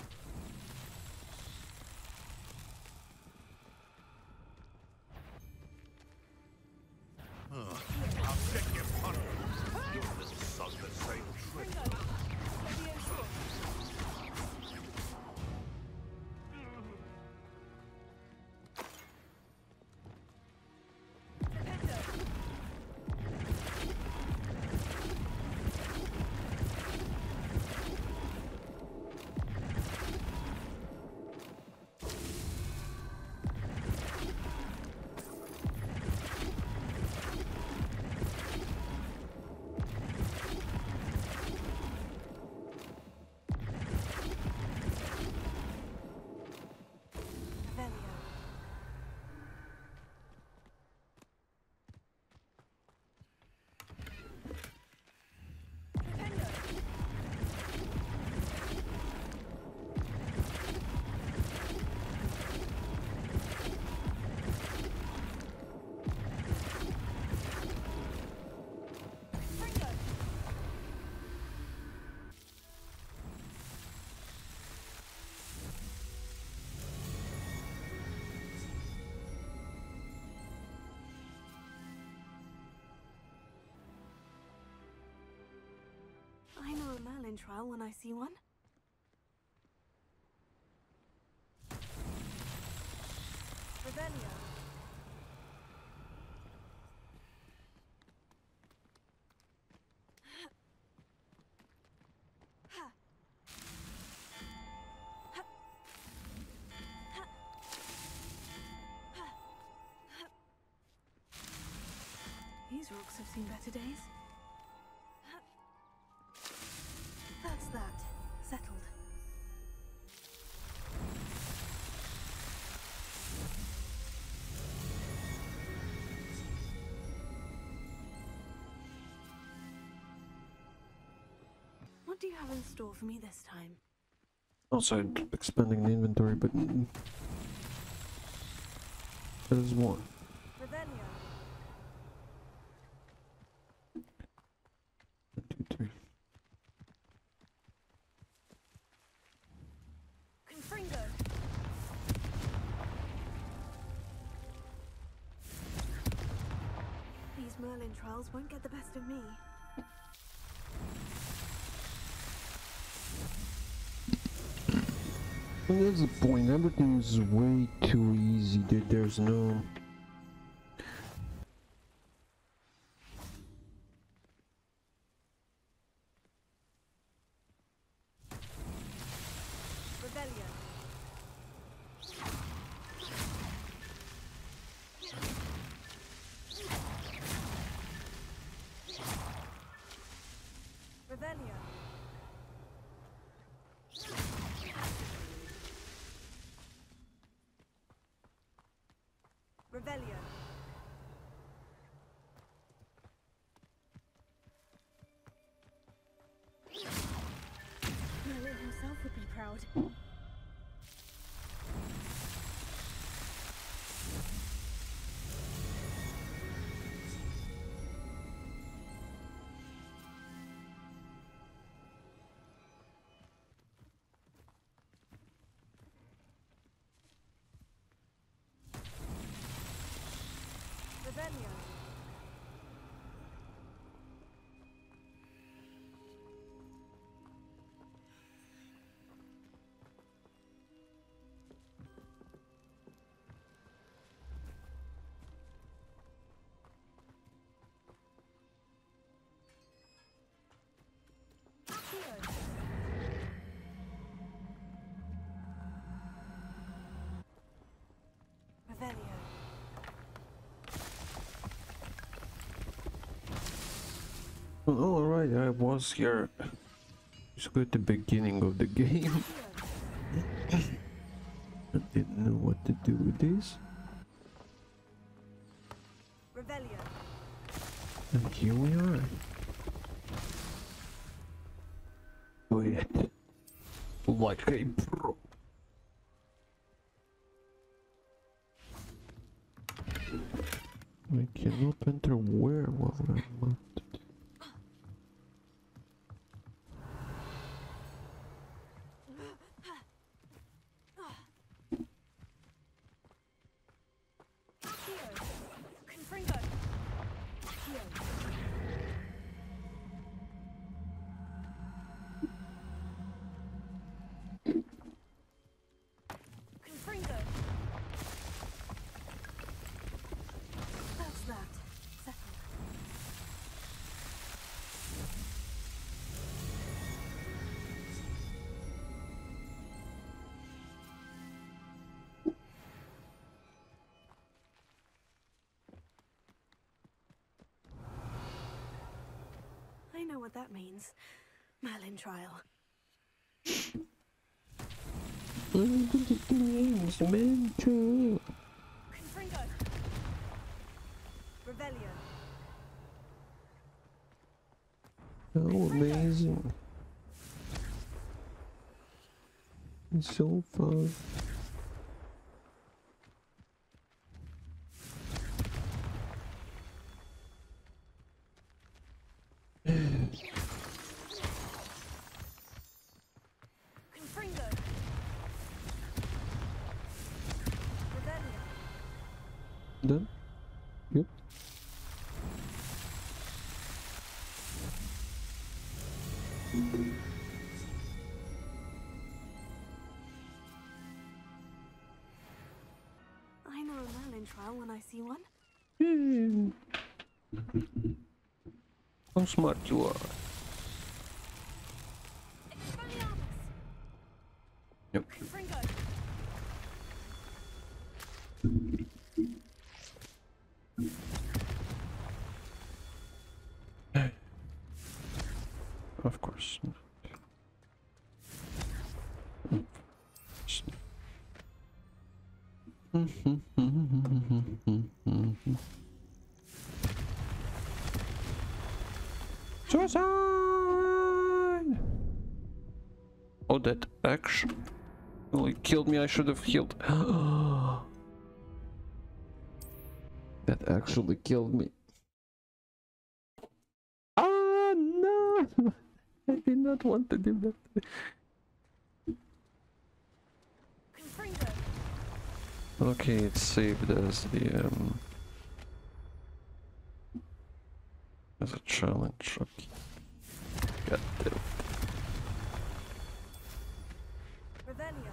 I'll check your punch. You're the son of the same trick. I know a Merlin trial when I see one. Revelio. These rocks have seen better days. That's that. Settled. What do you have in store for me this time? Outside expanding the inventory, but there's one. Revelio. 1, 2, 3. Confringo. These Merlin trials won't get the best of me. Well, that's the point. Everything is way too easy. There's no. Revelio. Revelio. Revelio. Merlin himself would be proud. Revelio. Accio. Revelio. Well, alright, I was here. It's good at the beginning of the game. I didn't know what to do with this. Revelio. And here we are. Wait. Like a pro. I cannot enter where while I'm locked. Accio. Confringo. Accio. Confringo. That's that. Settled. I know what that means. Merlin trial. Confringo. Confringo. Revelio. Oh, amazing. It's so fun. Confringo. Revelio. Done? Yep. trial when I see one. How smart you are. Expelliarmus! Yep. Confringo! Of course. Suicide! Oh, that actually killed me. I should have healed. That actually killed me. Ah, no! I did not want to do that. Confringo! Okay, it's saved as the as a challenge. Okay. God damn it. Revelio!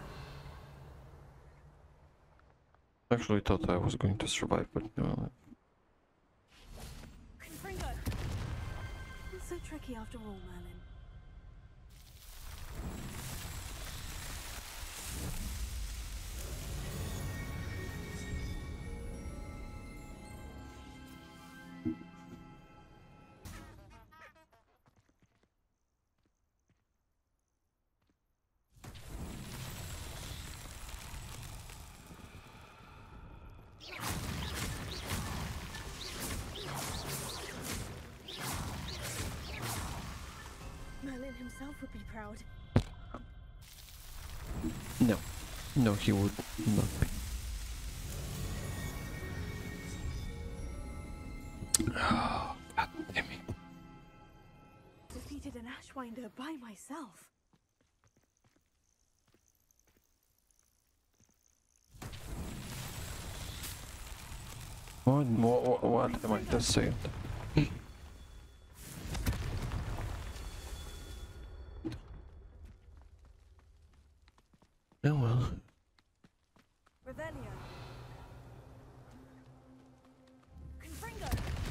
Actually thought I was going to survive, but no. Confringo! Not so tricky after all, Merlin. Merlin himself would be proud. No. No, he would not be. Oh, God damn it. Defeated an Ashwinder by myself. What am I just saying? Oh well. Revelio! Confringo!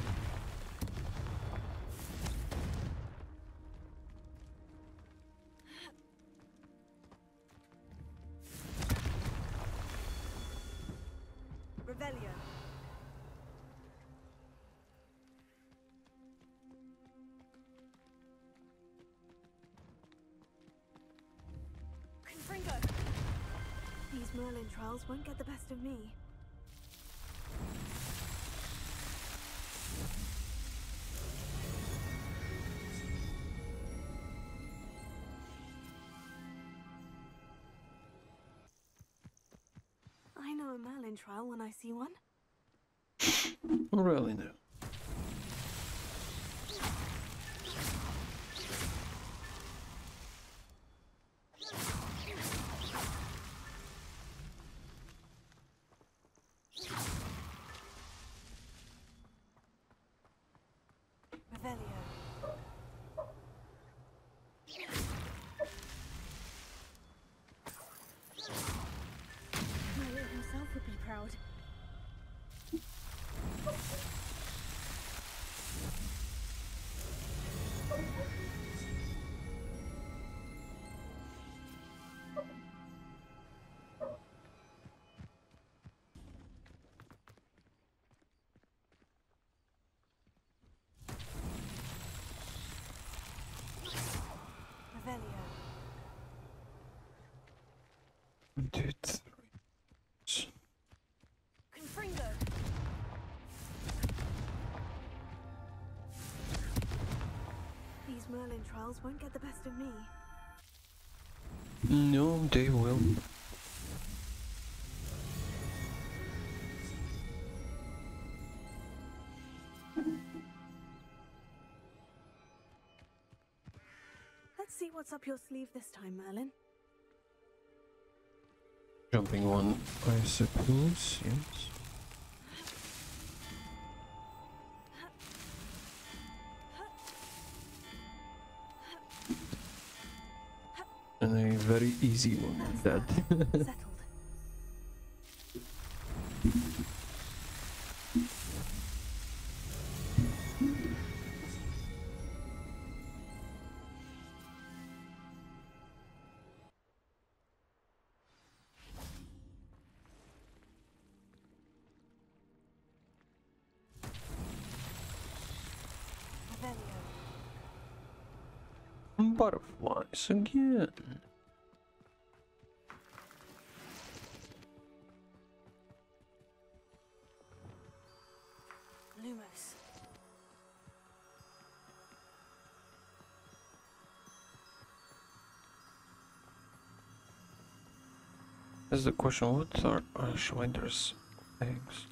Revelio! Confringo! These Merlin trials won't get the best of me. I know a Merlin trial when I see one. Really no. Revelio. Merlin himself would be proud. Revelio. Dude. Confringo. These Merlin trials won't get the best of me. No, they will. Let's see what's up your sleeve this time, Merlin. Jumping one, I suppose, yes. And a very easy one at that. Settled. butterflies again. Lumos. Is the question what are Schweider's eggs?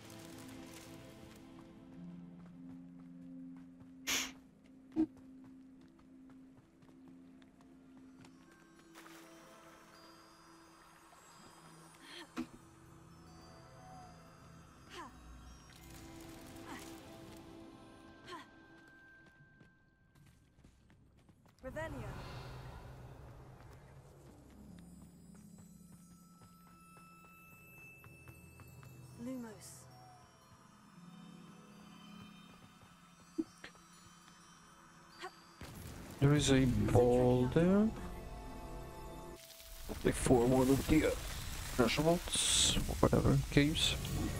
Revelio. Lumos. There is a ball there. Before one of the thresholds, whatever, caves.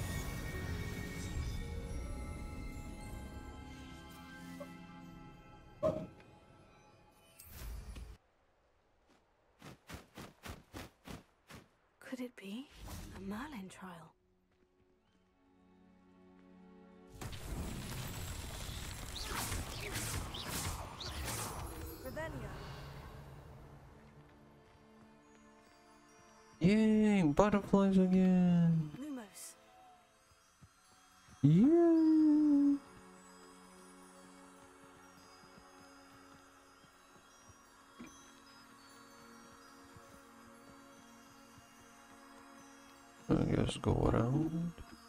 Could it be a Merlin trial? Revelio. Yay, butterflies again. Lumos. Yeah. I guess go around.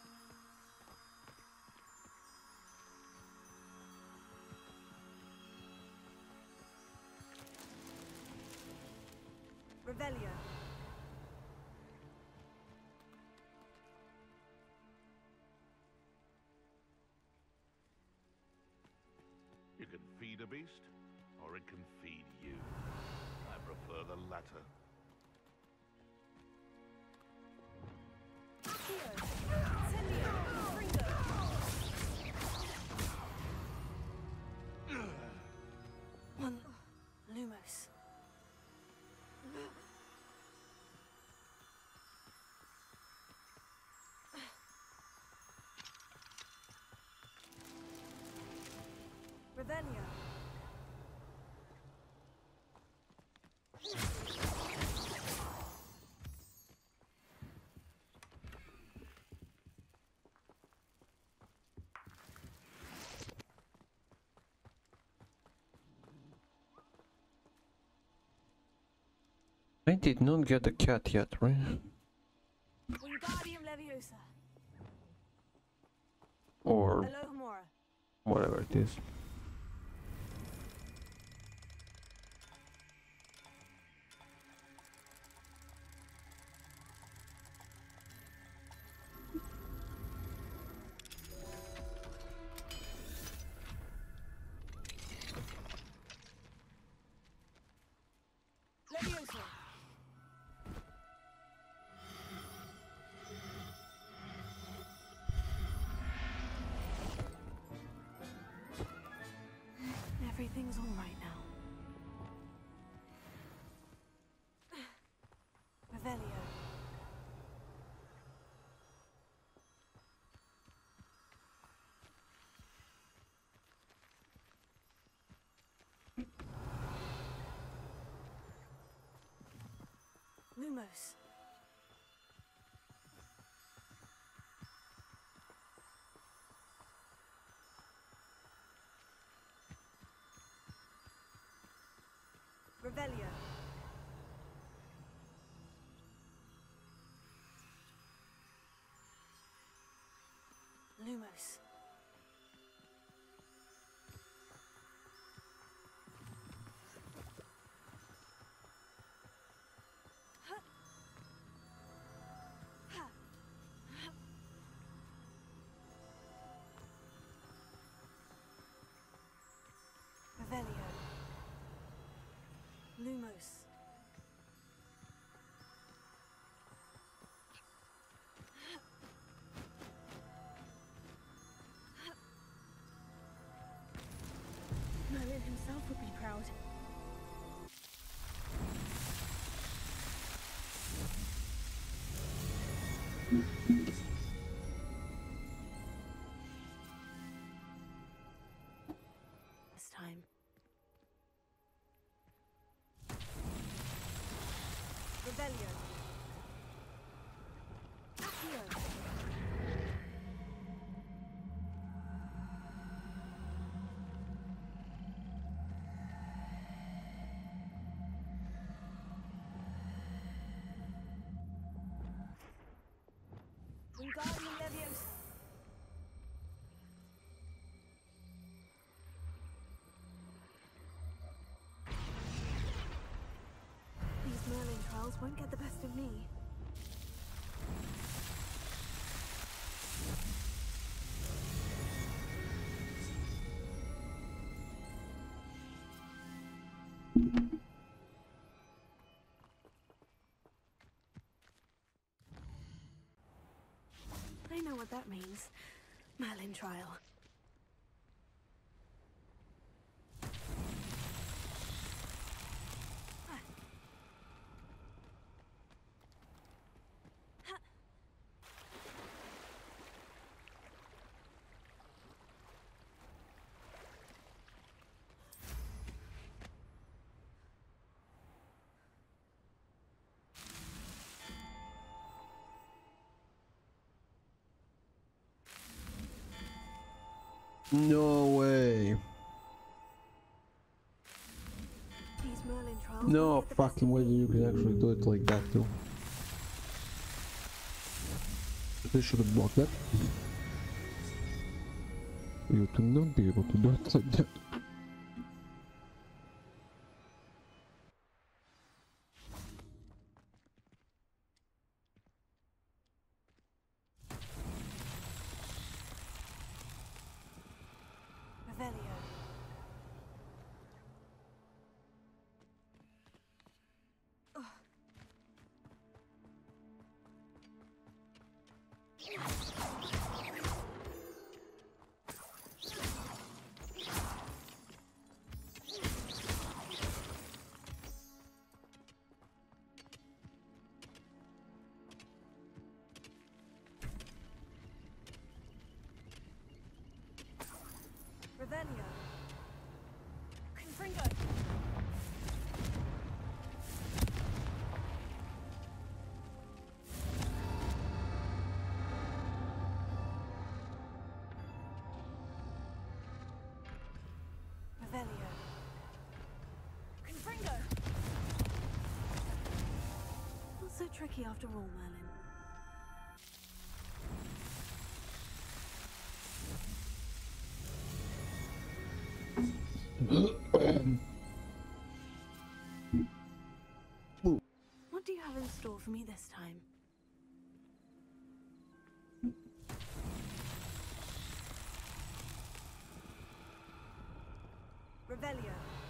Revelio. You can feed a beast, or it can feed you. I prefer the latter. One Lumos. Revelio. I did not get a cat yet, right? Wingardium Leviosa. Or Alohomora. whatever it is. Leviosa. Everything's all right now. Revelio. Lumos. Revelio. Lumos. Revelio. Lumos. Merlin himself would be proud. Revelio. Accio. Wingardium Leviosa. These Merlin trials won't get the best of me. I know what that means. Merlin trial. No way. These Merlin trials No won't get the best fucking of way me. you can actually do it like that too. They should have blocked that. You to not be able to do it like that. Revelio. Revelio. Confringo. Revelio. Confringo. Not so tricky after all, Merlin. What do you have in store for me this time? Revelio.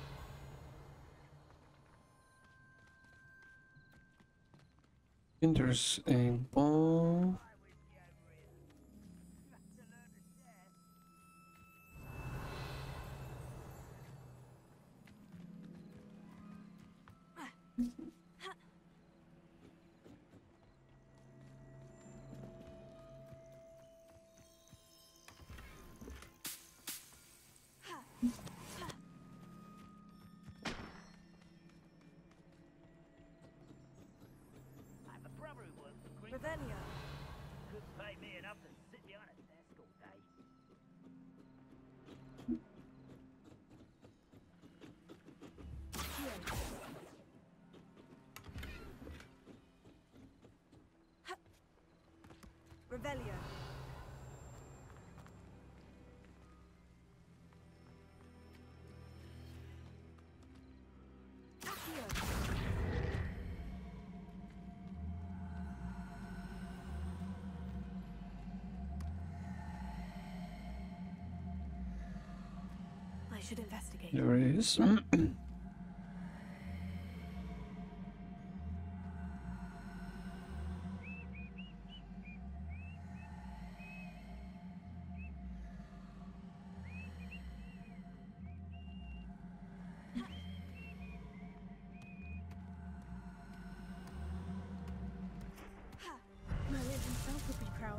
And there's a ball. I have a brother who works for Green. Revelio. Couldn't pay me enough to sit behind a desk all day. Revelio. Accio. I should investigate. There it is. Merlin himself would be proud.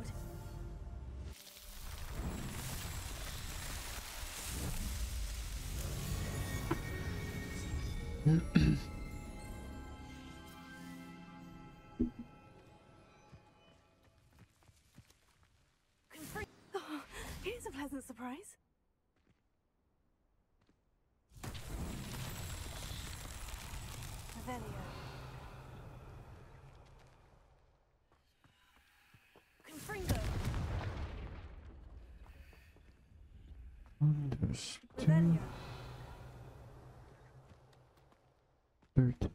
surprise? Revelio. Confringo. There's two. Revelio. 30.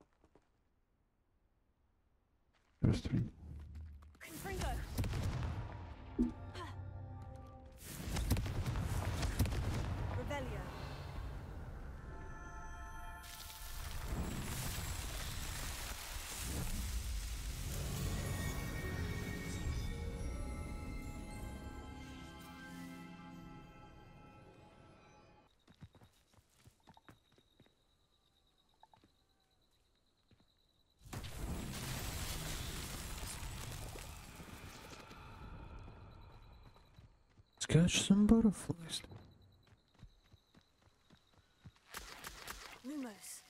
There's 3. Confringo. Revelio. Let's catch some butterflies. Lumos.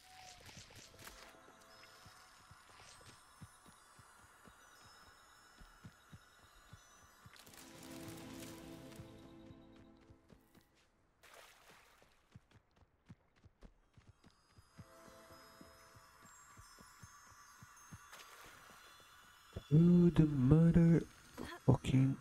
To the mother fucking.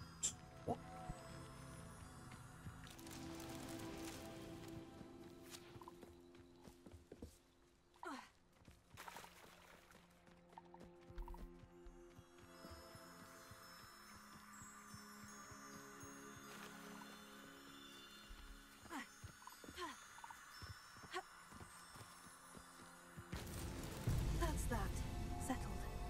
That's that. Settled.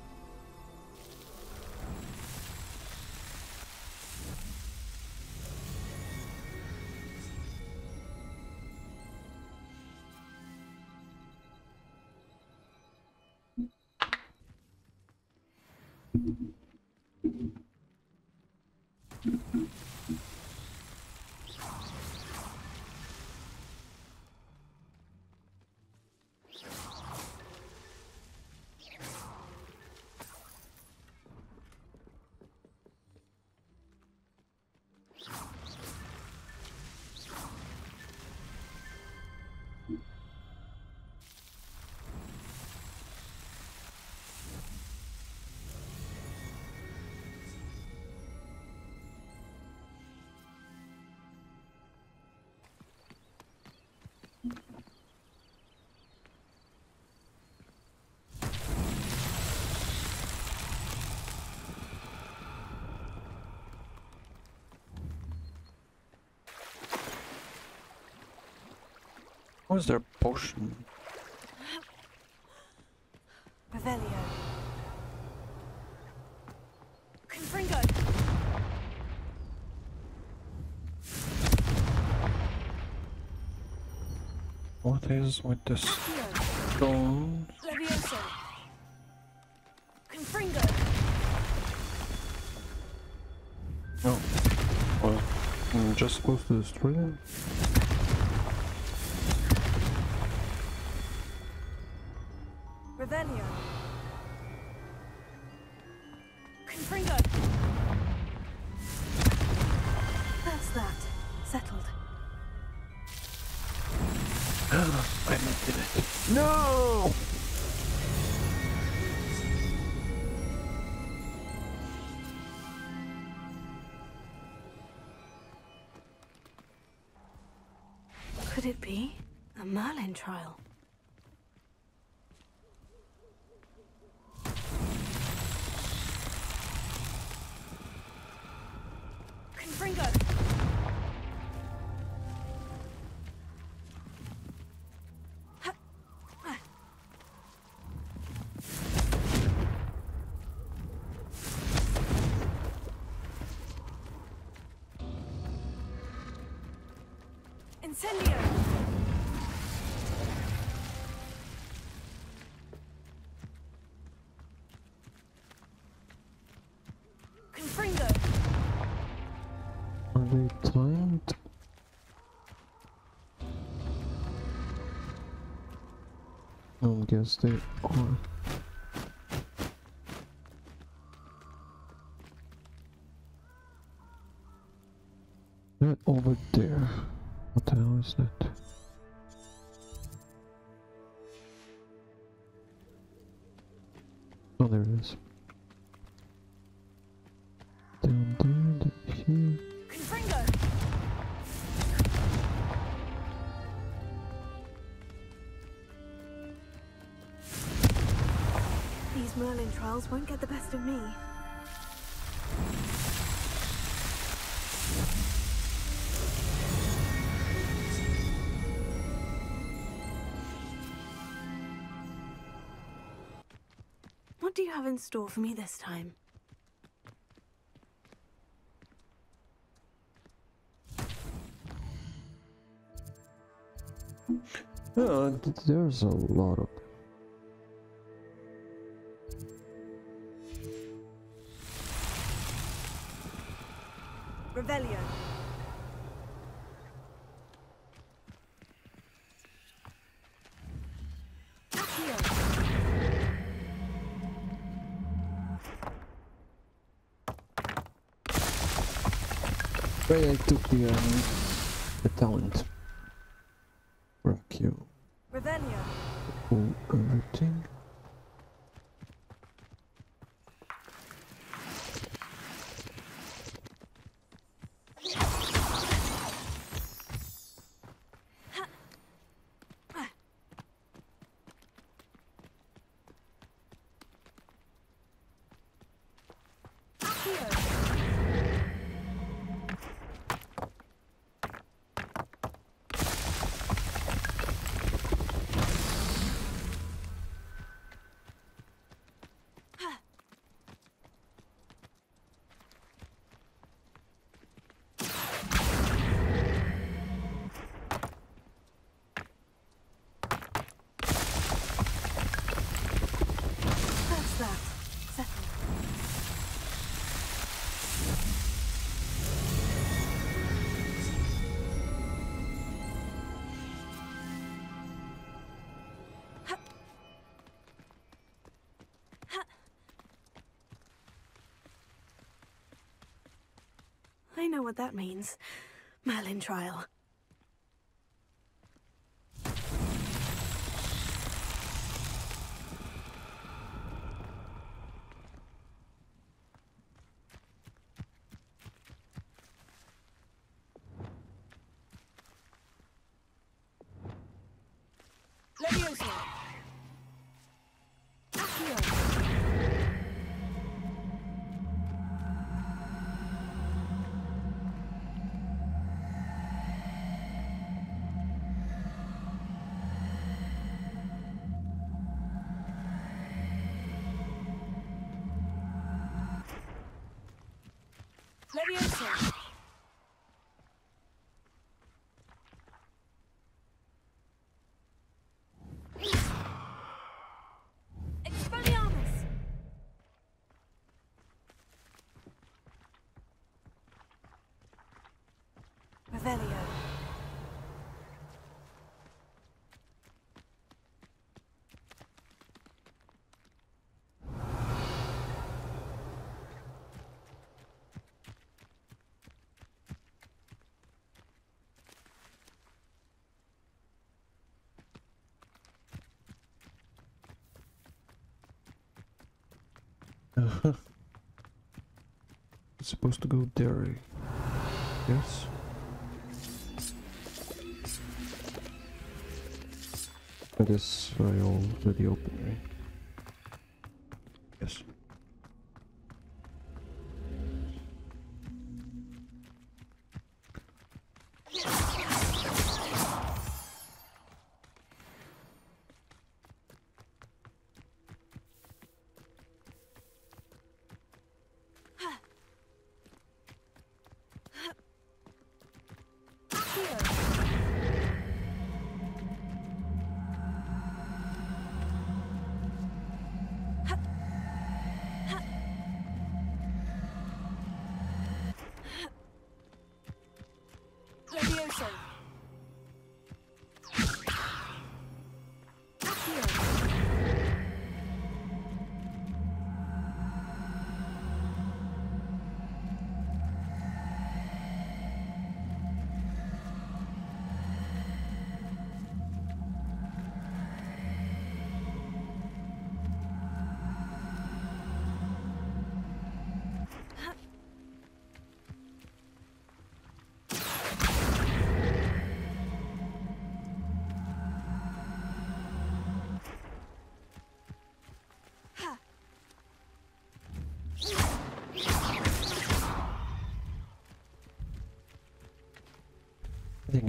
What's their potion? Revelio. Confringo. What is with this Accio. stone? Levioso. Confringo. No. Well, I'm just supposed to destroy them? Revelio. Confringo. That's that. Settled. I did it. No! Could it be a Merlin trial? Confringo. Incendio. Confringo. Are they timed? I guess they are. That over there. What the hell is that? Oh, there it is. Down there, here. Confringo! These Merlin trials won't get the best of me. What do you have in store for me this time? Yeah, there's a lot of them. Revelio. Accio. Right, I took the talent. Rock you. Revelio. Pull everything. That's that. Settled. I know what that means. Merlin trial. Levioso. Accio. Levioso. Expelliarmus. Revelio. It's supposed to go there. Yes. That is I already opened, right? Yes.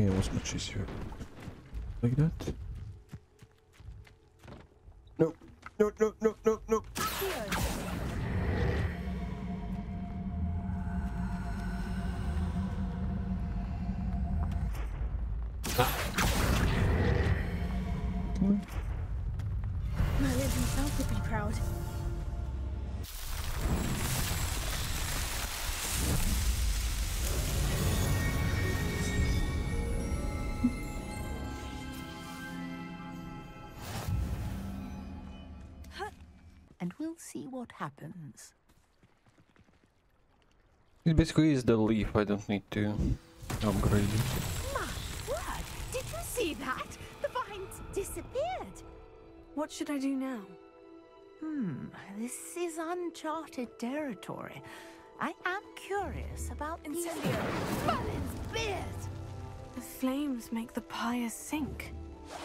Yeah, it was much easier. Like that. No, no, no, no, no, no. Merlin himself would be proud. And we'll see what happens. It basically is the leaf. I don't need to upgrade it. My word! Did you see that? The vines disappeared. What should I do now? This is uncharted territory. I am curious about Incendio. Merlin's beard. The flames make the pyre sink.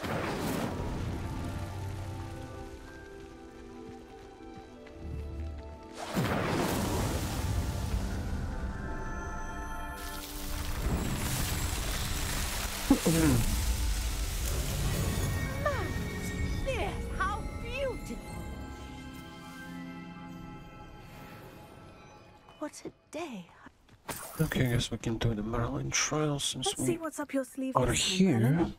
Merlin's beard, how beautiful! What a day. Okay, I guess we can do the Merlin trial since Let's we see what's up your sleeve. are this time, here. Merlin.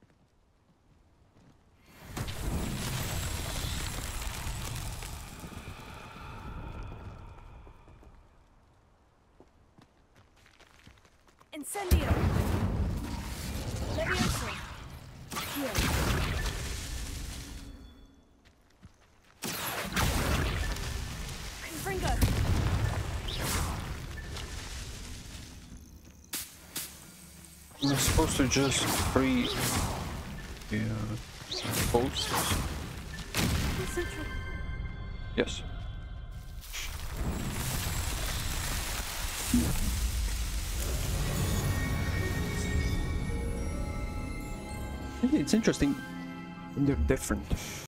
Incendio. Levioso. Here. Confringo. I'm supposed to just free the posts. Central. Yes. It's interesting. They're different.